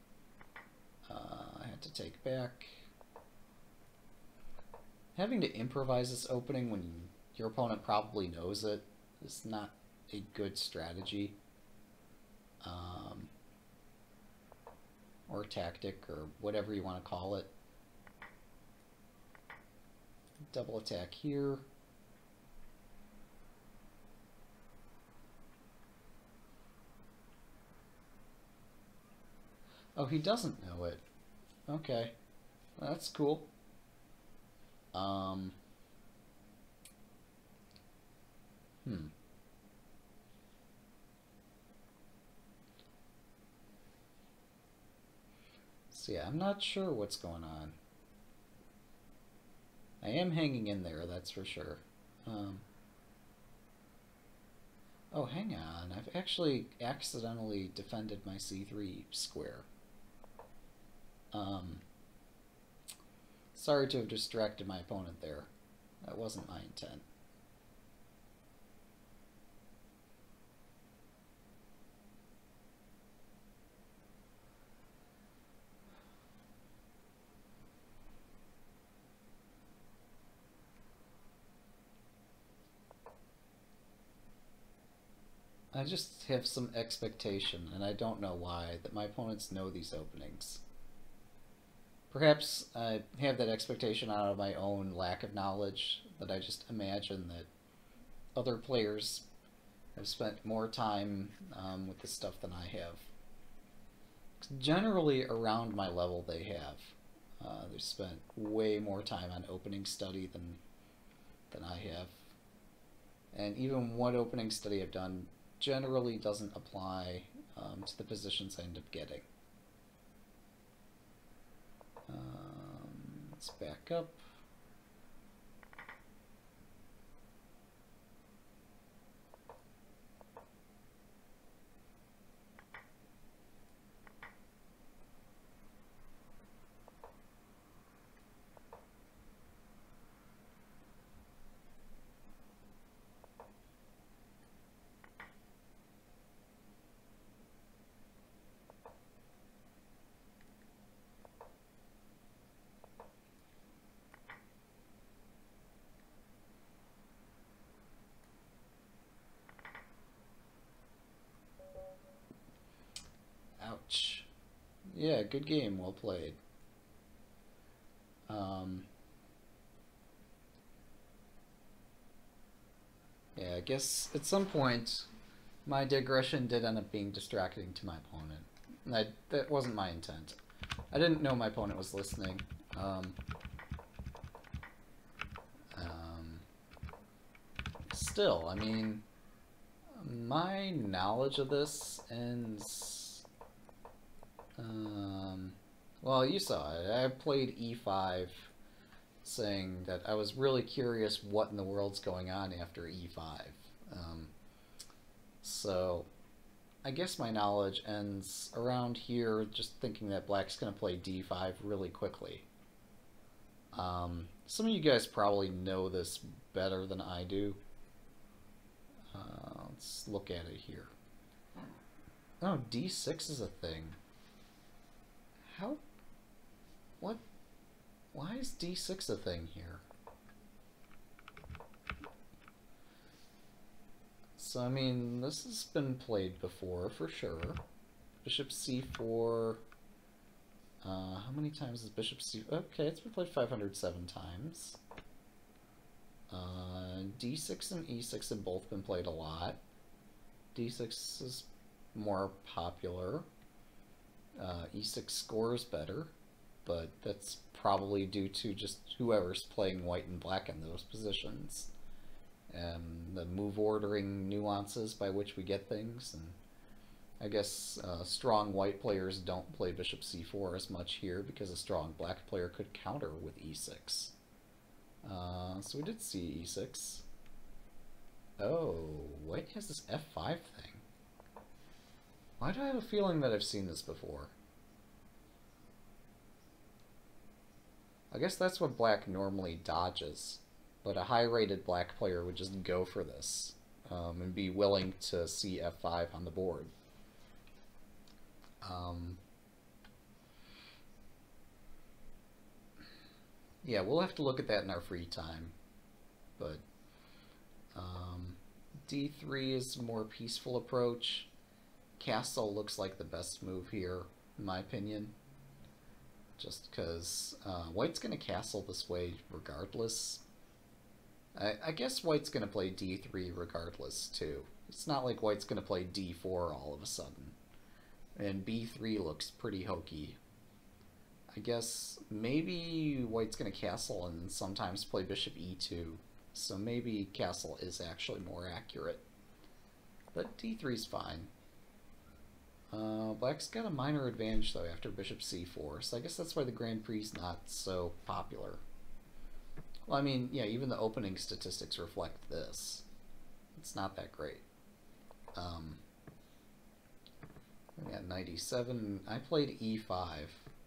I had to take back. Having to improvise this opening when your opponent probably knows it is not a good strategy. or tactic, or whatever you want to call it. Double attack here. Oh, he doesn't know it. Okay. That's cool. So yeah, I'm not sure what's going on. I am hanging in there, that's for sure. Oh, hang on. I've actually accidentally defended my c3 square. Sorry to have distracted my opponent there. That wasn't my intent. I just have some expectation, and I don't know why, that my opponents know these openings. Perhaps I have that expectation out of my own lack of knowledge, that I just imagine that other players have spent more time with this stuff than I have. Generally, around my level, they have. They've spent way more time on opening study than I have. And even what opening study I've done generally doesn't apply to the positions I end up getting. Let's back up. Ouch. Yeah, good game, well played. Yeah, I guess at some point my digression did end up being distracting to my opponent. That wasn't my intent. I didn't know my opponent was listening. Still, I mean, my knowledge of this ends... well, you saw it. I played e5, saying that I was really curious what in the world's going on after e5. So, I guess my knowledge ends around here, just thinking that black's going to play d5 really quickly. Some of you guys probably know this better than I do. Let's look at it here. Oh, d6 is a thing. How? What? Why is d6 a thing here? So, I mean, this has been played before, for sure. Bishop c4... how many times is bishop c... Okay, it's been played 507 times. d6 and e6 have both been played a lot. d6 is more popular. e6 scores better, but that's probably due to just whoever's playing white and black in those positions. And the move ordering nuances by which we get things, and I guess strong white players don't play bishop c4 as much here because a strong black player could counter with e6. So we did see e6. Oh, white has this f5 thing. Why do I have a feeling that I've seen this before? I guess that's what black normally dodges, but a high-rated black player would just go for this and be willing to see f5 on the board. Yeah, we'll have to look at that in our free time, but d3 is a more peaceful approach. castle looks like the best move here, in my opinion. Just because white's going to castle this way regardless. I guess white's going to play d3 regardless, too. It's not like white's going to play d4 all of a sudden. And b3 looks pretty hokey. I guess maybe white's going to castle and sometimes play bishop e2. So maybe castle is actually more accurate. But d3's fine. Black's got a minor advantage, though, after bishop c4. So I guess that's why the Grand Prix's not so popular. Well, I mean, yeah, even the opening statistics reflect this. It's not that great. We got 97. I played e5,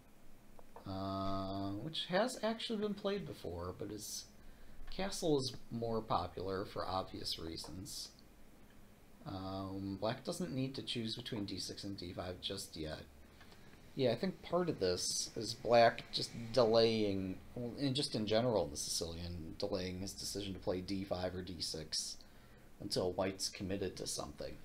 which has actually been played before, but castle is more popular for obvious reasons. Black doesn't need to choose between d6 and d5 just yet. Yeah, I think part of this is Black just delaying, and just in general the Sicilian, delaying his decision to play d5 or d6 until White's committed to something.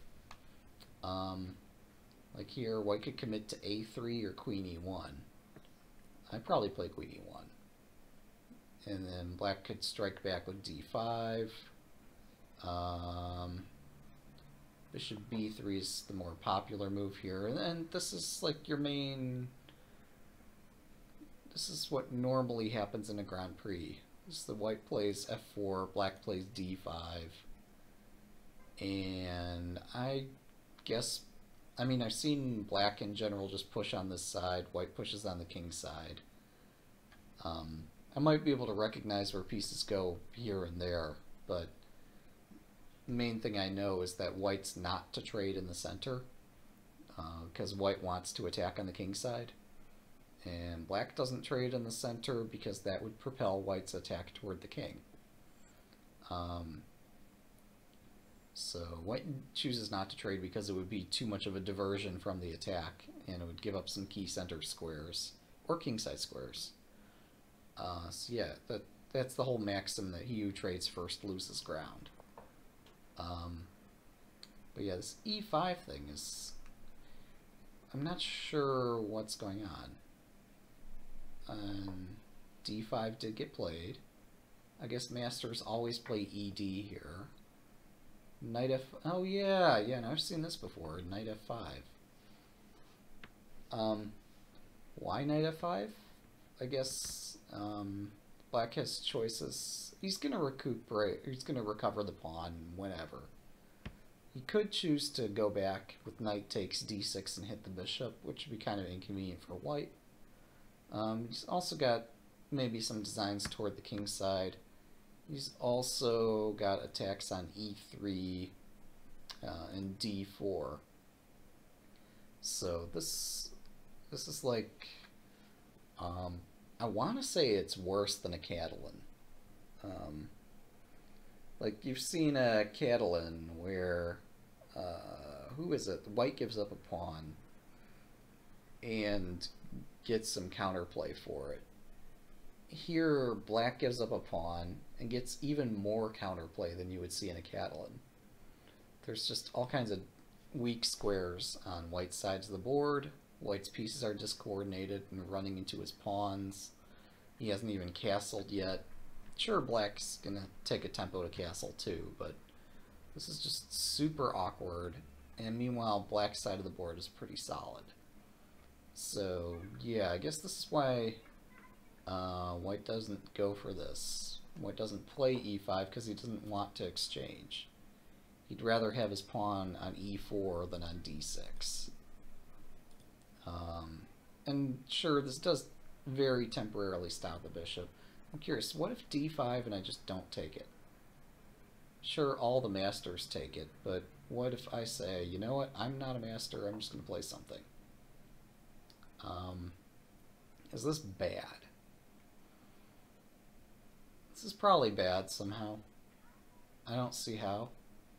Like here, White could commit to a3 or queen e1. I'd probably play queen e1. And then Black could strike back with d5. Bishop b3 is the more popular move here, and then this is like your main. This is what normally happens in a Grand Prix. This is the white plays f4, black plays d5, and I guess, I mean, I've seen black in general just push on this side, white pushes on the king side. I might be able to recognize where pieces go here and there, but the main thing I know is that white's not to trade in the center, because white wants to attack on the king side, and black doesn't trade in the center because that would propel white's attack toward the king. So white chooses not to trade because it would be too much of a diversion from the attack, and it would give up some key center squares, or kingside squares. So yeah, that's the whole maxim that he who trades first loses ground. But yeah, this e5 thing is, I'm not sure what's going on. D5 did get played. I guess masters always play ed here. Knight f, oh yeah, and I've seen this before, knight f5. Why knight f5? I guess black has choices. He's gonna recuperate, he's gonna recover the pawn whenever. He could choose to go back with knight takes d6 and hit the bishop, which would be kind of inconvenient for white. He's also got maybe some designs toward the king side. He's also got attacks on e3 and d4. So this is like, I want to say it's worse than a Catalan. Like you've seen a Catalan where, who is it? White gives up a pawn and gets some counterplay for it. Here, black gives up a pawn and gets even more counterplay than you would see in a Catalan. There's just all kinds of weak squares on white's sides of the board. White's pieces are discoordinated and running into his pawns. He hasn't even castled yet. Sure, black's gonna take a tempo to castle too, but this is just super awkward. And meanwhile, black's side of the board is pretty solid. So yeah, I guess this is why white doesn't go for this. White doesn't play e5 because he doesn't want to exchange. He'd rather have his pawn on e4 than on d6. And sure, this does very temporarily stop the bishop. I'm curious, what if d5 and I just don't take it? Sure, all the masters take it, but what if I say, you know what, I'm not a master, I'm just going to play something. Is this bad? This is probably bad somehow. I don't see how.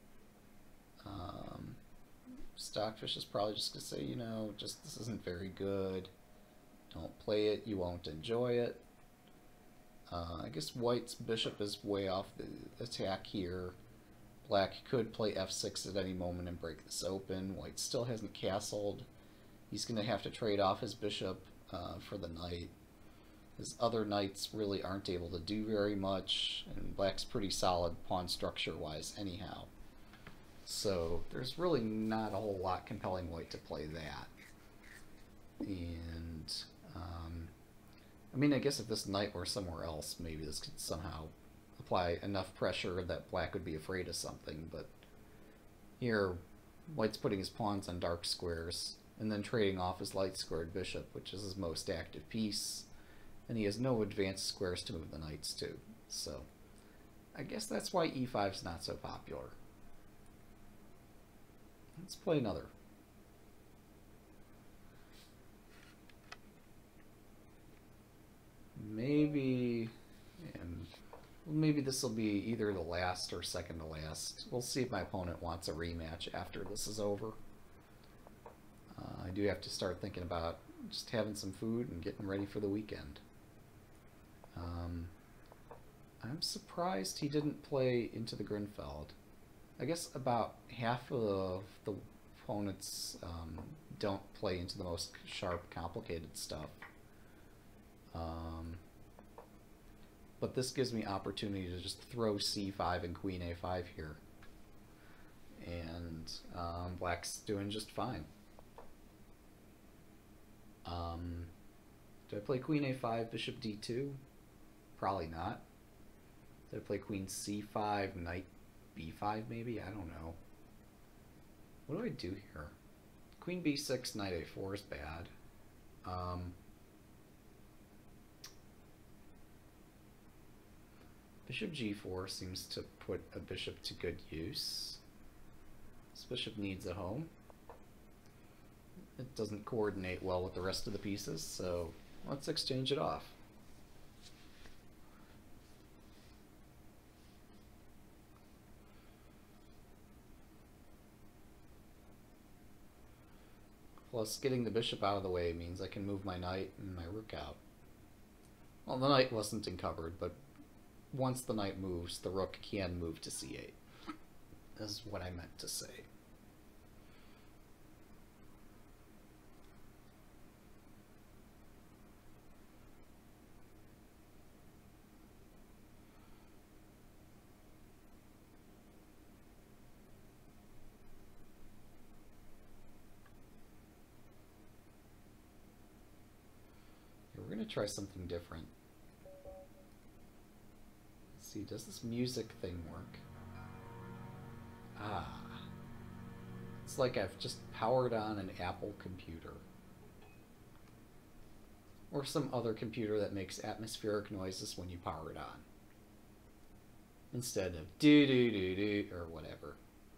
Stockfish is probably just going to say, you know, just this isn't very good. Don't play it, you won't enjoy it. I guess white's bishop is way off the attack here. Black could play f6 at any moment and break this open. White still hasn't castled. He's going to have to trade off his bishop for the knight. His other knights really aren't able to do very much, and Black's pretty solid pawn structure-wise anyhow. So there's really not a whole lot compelling White to play that. And, I mean, I guess if this knight were somewhere else, maybe this could somehow apply enough pressure that Black would be afraid of something, but here, White's putting his pawns on dark squares, and then trading off his light-squared bishop, which is his most active piece, and he has no advanced squares to move the knights to. So, I guess that's why e5's not so popular. Let's play another. Maybe this will be either the last or second to last. We'll see if my opponent wants a rematch after this is over. I do have to start thinking about just having some food and getting ready for the weekend. I'm surprised he didn't play into the Grinfeld. I guess about half of the opponents don't play into the most sharp, complicated stuff. But this gives me opportunity to just throw c5 and queen a5 here. And Black's doing just fine. Do I play queen a5, bishop d2? Probably not. Do I play queen c5, knight b5 maybe? I don't know. What do I do here? Queen b6, knight a4 is bad. Bishop g4 seems to put a bishop to good use. This bishop needs a home. It doesn't coordinate well with the rest of the pieces, so let's exchange it off. Plus, getting the bishop out of the way means I can move my knight and my rook out. Well, the knight wasn't encumbered, but once the knight moves, the rook can move to c8. Is what I meant to say. We're going to try something different. Let's see, does this music thing work? Ah. It's like I've just powered on an Apple computer. Or some other computer that makes atmospheric noises when you power it on. Instead of do-do-do-do or whatever.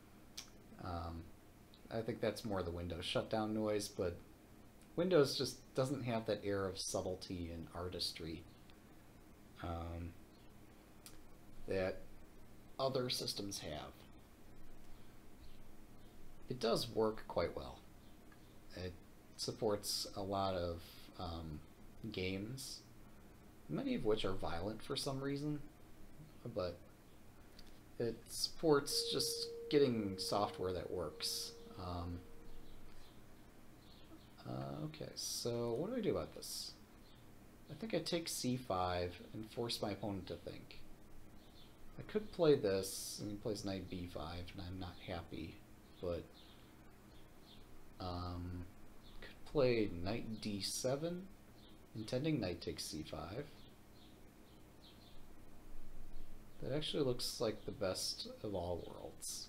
I think that's more the Windows shutdown noise, but Windows just doesn't have that air of subtlety and artistry that other systems have. It does work quite well. It supports a lot of games, many of which are violent for some reason, but it supports just getting software that works. Okay, so what do I do about this? I think I take c5 and force my opponent to think. I could play this, and he plays knight b5, and I'm not happy, but could play knight d7, intending knight takes c5. That actually looks like the best of all worlds.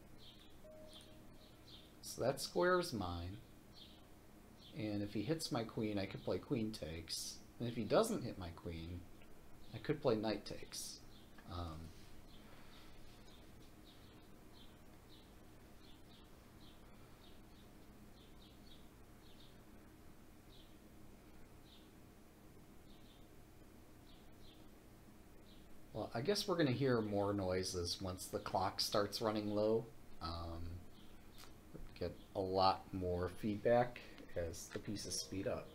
So that square is mine. And if he hits my queen, I could play queen takes. And if he doesn't hit my queen, I could play knight takes. Well, I guess we're going to hear more noises once the clock starts running low. Get a lot more feedback as the pieces speed up.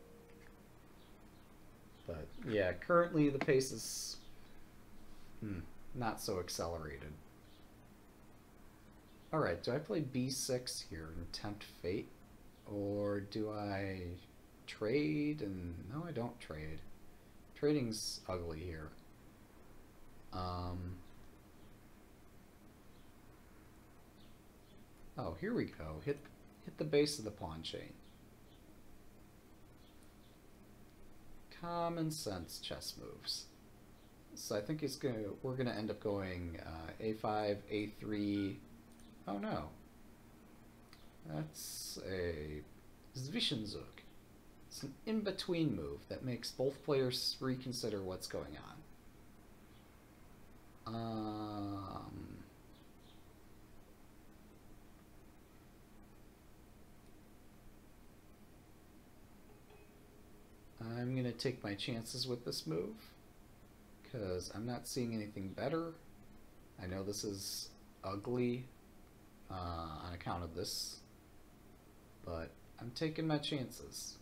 But yeah, currently the pace is not so accelerated. Alright, do I play b6 here and tempt fate? Or do I trade and... No, I don't trade. Trading's ugly here. Oh, here we go. Hit the base of the pawn chain. Common sense chess moves. So I think we're gonna end up going a5, a3. Oh no, that's a Zwischenzug. It's an in-between move that makes both players reconsider what's going on. I'm gonna take my chances with this move because I'm not seeing anything better. I know this is ugly on account of this, but I'm taking my chances.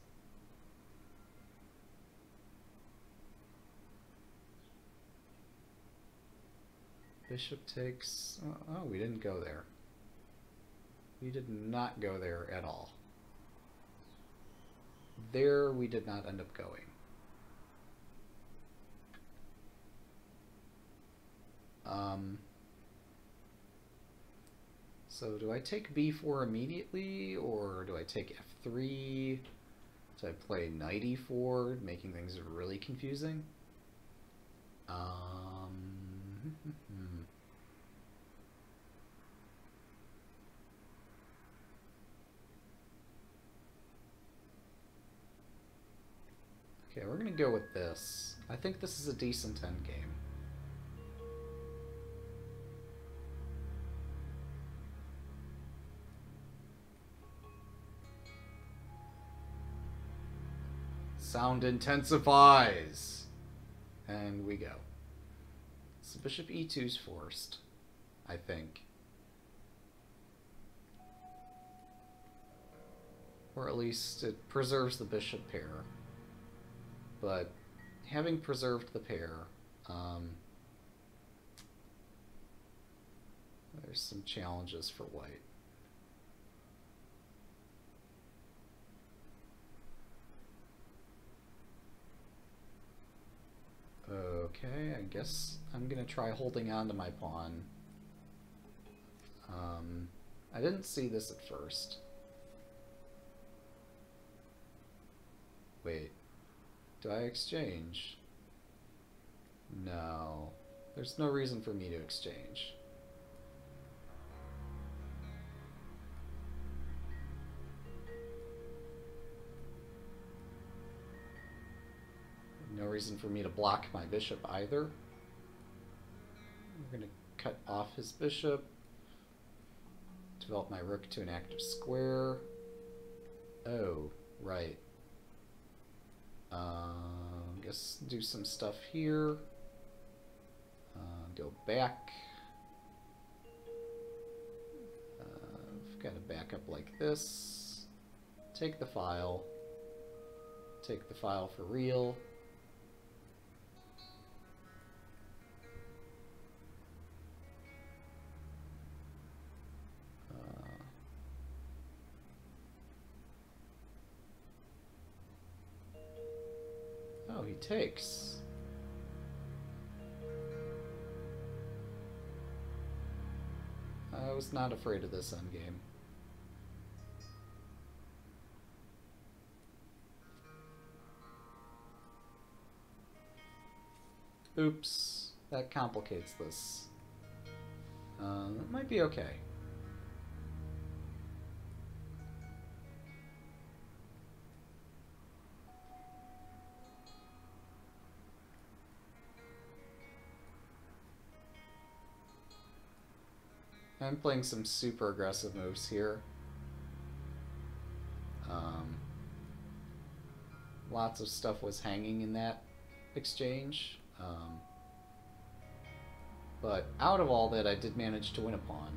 Bishop takes... Oh, we didn't go there. We did not go there at all. There we did not end up going. So do I take b4 immediately, or do I take f3? Do I play knight e4, making things really confusing? Okay, we're gonna go with this. I think this is a decent endgame. Sound intensifies! And we go. So bishop e2's forced, I think. Or at least it preserves the bishop pair. But having preserved the pair, there's some challenges for white. Okay, I guess I'm gonna try holding on to my pawn. I didn't see this at first. Wait, do I exchange? No, there's no reason for me to exchange. No reason for me to block my bishop either. We're going to cut off his bishop, develop my rook to an active square. Oh, right. Guess do some stuff here. Go back. I've got to back up like this. Take the file. Take the file for real. Oh, he takes. I was not afraid of this endgame. Oops, that complicates this. That might be okay. I'm playing some super aggressive moves here. Lots of stuff was hanging in that exchange. But out of all that, I did manage to win a pawn.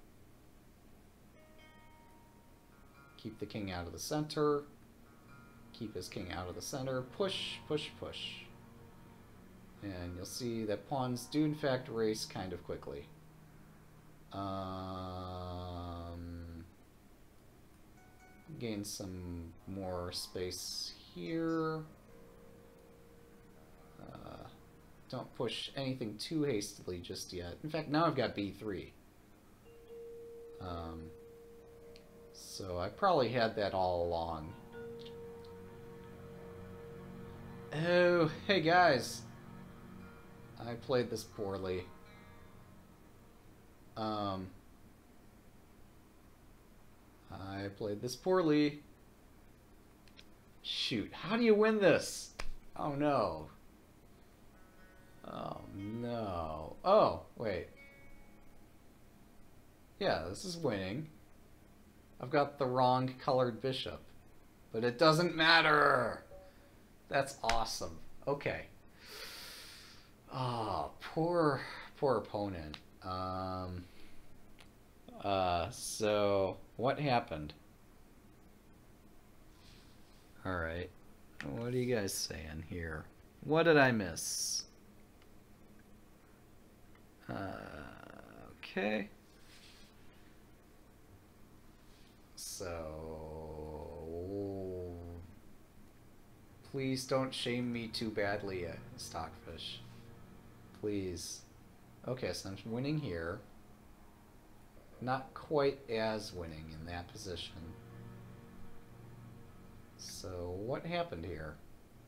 Keep the king out of the center. keep his king out of the center. Push, push, push. And you'll see that pawns do in fact race kind of quickly. Gain some more space here. Don't push anything too hastily just yet. In fact, now I've got b3. So I probably had that all along. Oh, hey guys! I played this poorly. I played this poorly. Shoot, how do you win this? Oh no. Oh no. Oh, wait. Yeah, this is winning. I've got the wrong colored bishop. But it doesn't matter! That's awesome. Okay. Oh, poor opponent. So what happened? Alright. What are you guys saying here? What did I miss? Okay. So please don't shame me too badly, Stockfish. Please. Okay, so I'm winning here. Not quite as winning in that position. So what happened here?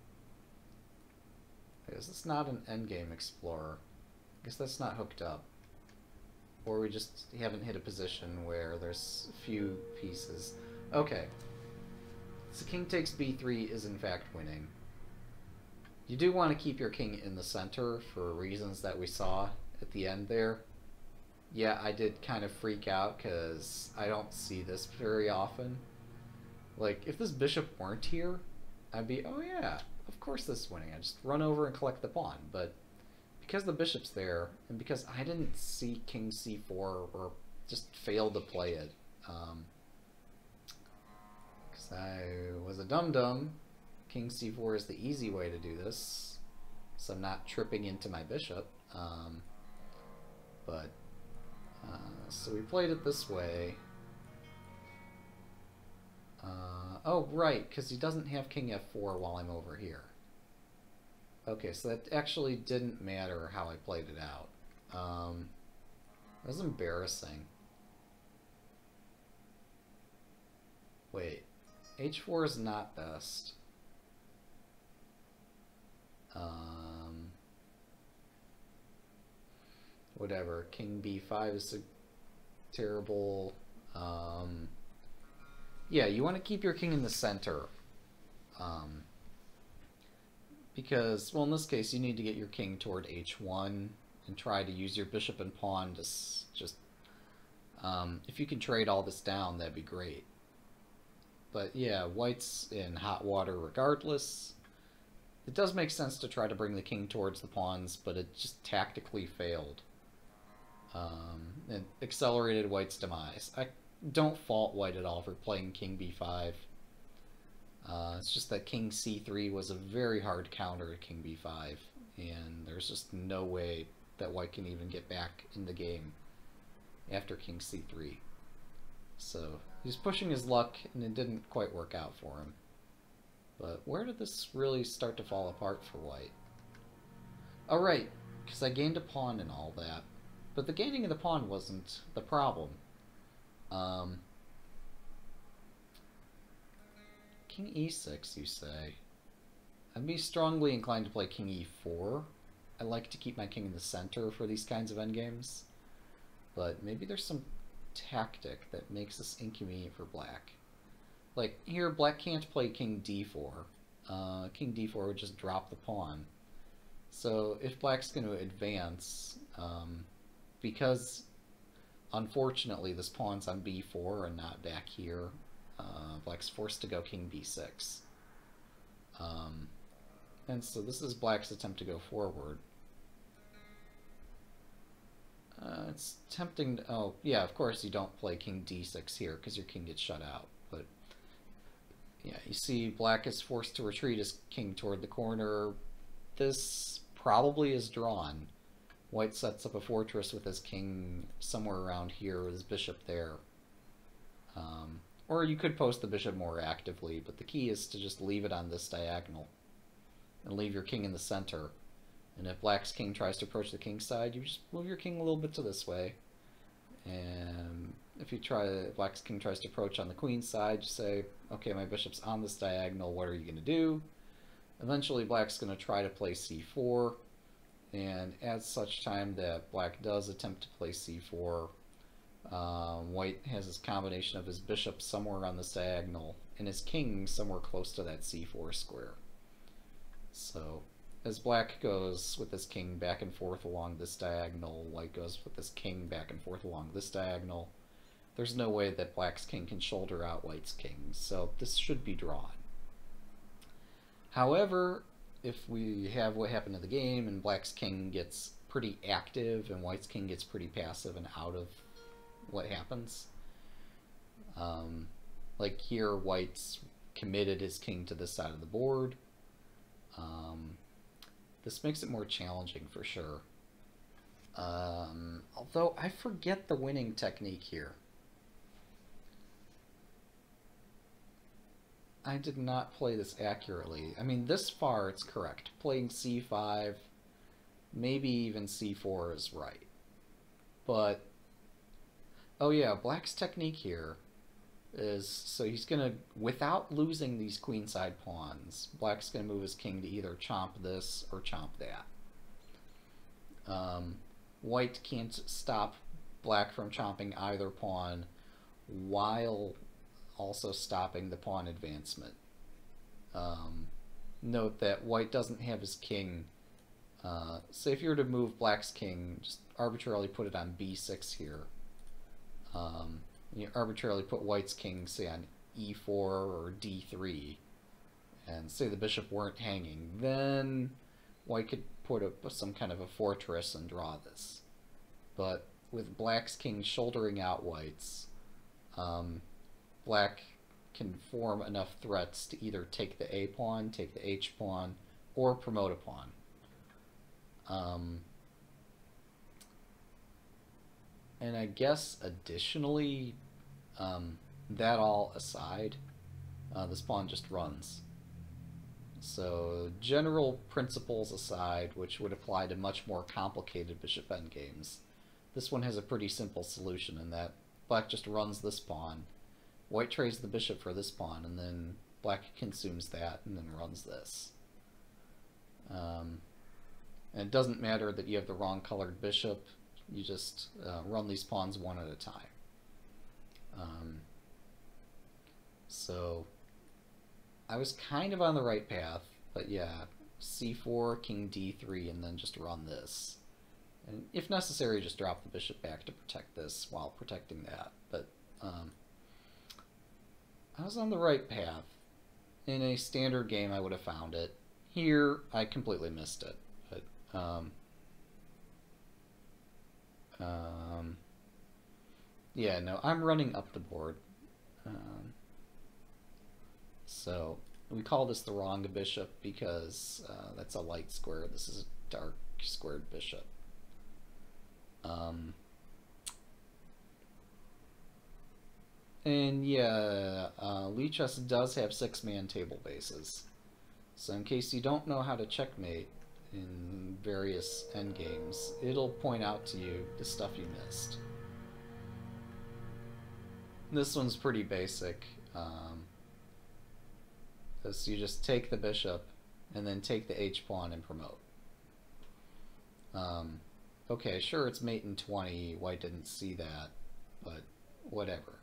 I guess it's not an endgame explorer. I guess that's not hooked up. Or we just haven't hit a position where there's a few pieces. Okay. So king takes b3 is in fact winning. You do want to keep your king in the center for reasons that we saw at the end there. Yeah, I did kind of freak out because I don't see this very often. Like, if this bishop weren't here, I'd be, oh yeah, of course this is winning. I just run over and collect the pawn. But because the bishop's there, and because I didn't see king c4 or just failed to play it, because I was a dum-dum, king c4 is the easy way to do this, so I'm not tripping into my bishop. So we played it this way. Oh, right, because he doesn't have king f4 while I'm over here. Okay, so that actually didn't matter how I played it out. That was embarrassing. Wait, h4 is not best. Whatever, king b5 is terrible. Yeah, you want to keep your king in the center. Because, well, in this case, you need to get your king toward h1 and try to use your bishop and pawn to just... if you can trade all this down, that'd be great. But yeah, white's in hot water regardless. It does make sense to try to bring the king towards the pawns, but it just tactically failed. And accelerated white's demise. I don't fault white at all for playing king b5. It's just that king c3 was a very hard counter to king b5, and there's just no way that white can even get back in the game after king c3. So he's pushing his luck, and it didn't quite work out for him. But where did this really start to fall apart for white? Oh right, because I gained a pawn and all that. But the gaining of the pawn wasn't the problem. King e6, you say? I'd be strongly inclined to play king e4. I like to keep my king in the center for these kinds of endgames. But maybe there's some tactic that makes this inconvenient for black. Like, here, black can't play king d4. King d4 would just drop the pawn. So, if black's going to advance, because, unfortunately, this pawn's on b4 and not back here, black's forced to go king b6. And so this is black's attempt to go forward. It's tempting to, oh, yeah, of course you don't play king d6 here because your king gets shut out. But Yeah, you see black is forced to retreat his king toward the corner. This probably is drawn. White sets up a fortress with his king somewhere around here, with his bishop there. Or you could post the bishop more actively, but the key is to just leave it on this diagonal and leave your king in the center. And if black's king tries to approach the king's side, you just move your king a little bit to this way. And if black's king tries to approach on the queen's side, you say, okay, my bishop's on this diagonal, what are you going to do? Eventually black's going to try to play c4, and at such time that black does attempt to play c4, white has his combination of his bishop somewhere on this diagonal and his king somewhere close to that c4 square. So as black goes with his king back and forth along this diagonal, white goes with his king back and forth along this diagonal, there's no way that black's king can shoulder out white's king, so this should be drawn. However, if we have what happened in the game and black's king gets pretty active and white's king gets pretty passive and out of what happens, like here white's committed his king to this side of the board, this makes it more challenging for sure. Although I forget the winning technique here. I did not play this accurately. I mean, this far it's correct. Playing c5, maybe even c4 is right. But, oh yeah, black's technique here is, so he's going to, without losing these queenside pawns, black's going to move his king to either chomp this or chomp that. White can't stop black from chomping either pawn while also stopping the pawn advancement. Note that white doesn't have his king. Say if you were to move black's king, just arbitrarily put it on b6 here. You arbitrarily put white's king, say, on e4 or d3, and say the bishop weren't hanging, then white could put up some kind of a fortress and draw this. But with black's king shouldering out white's, black can form enough threats to either take the a pawn, take the h pawn, or promote a pawn. And I guess additionally, that all aside, this pawn just runs. So general principles aside, which would apply to much more complicated bishop endgames, this one has a pretty simple solution in that black just runs this pawn, white trades the bishop for this pawn, and then black consumes that and then runs this. And it doesn't matter that you have the wrong colored bishop, you just run these pawns one at a time. So I was kind of on the right path, but yeah, c4, king d3, and then just run this. And if necessary, just drop the bishop back to protect this while protecting that. But I was on the right path. In a standard game, I would have found it. Here, I completely missed it. But yeah, no, I'm running up the board. So we call this the wrong bishop because that's a light square. This is a dark squared bishop. And yeah, lichess does have 6-man table bases. So in case you don't know how to checkmate in various endgames, it'll point out to you the stuff you missed. This one's pretty basic. So you just take the bishop and then take the h-pawn and promote. Okay, sure, it's mate in 20. White didn't see that, but whatever.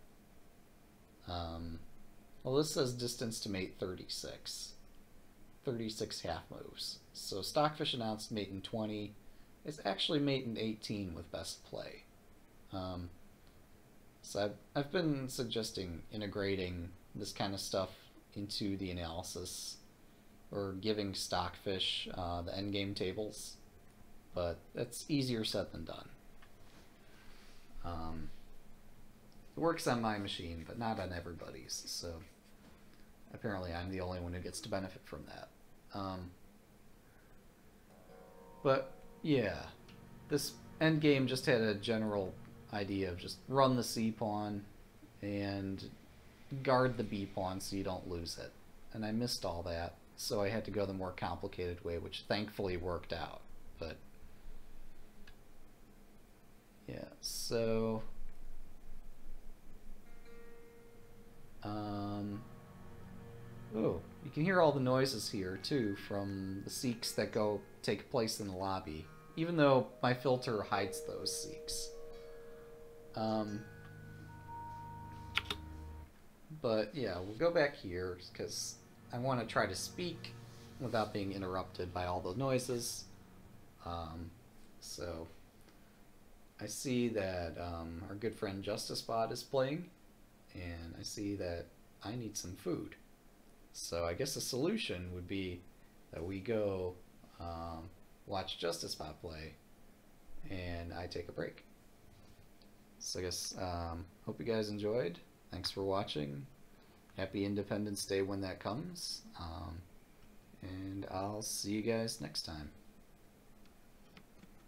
Well, this says distance to mate 36. 36 half moves. So Stockfish announced mate in 20. It's actually mate in 18 with best play. So I've been suggesting integrating this kind of stuff into the analysis, or giving Stockfish the endgame tables, but that's easier said than done. It works on my machine, but not on everybody's, so apparently I'm the only one who gets to benefit from that. But yeah, this endgame just had a general idea of just run the C pawn and guard the B pawn so you don't lose it. And I missed all that, so I had to go the more complicated way, which thankfully worked out. But yeah, so oh, you can hear all the noises here too from the seeks that take place in the lobby, even though my filter hides those seeks. But yeah, we'll go back here because I want to try to speak without being interrupted by all the noises. So I see that our good friend JusticeBot is playing, and I see that I need some food. So I guess the solution would be that we go watch JusticeBot play, and I take a break. So I guess, hope you guys enjoyed. Thanks for watching. Happy Independence Day when that comes. And I'll see you guys next time.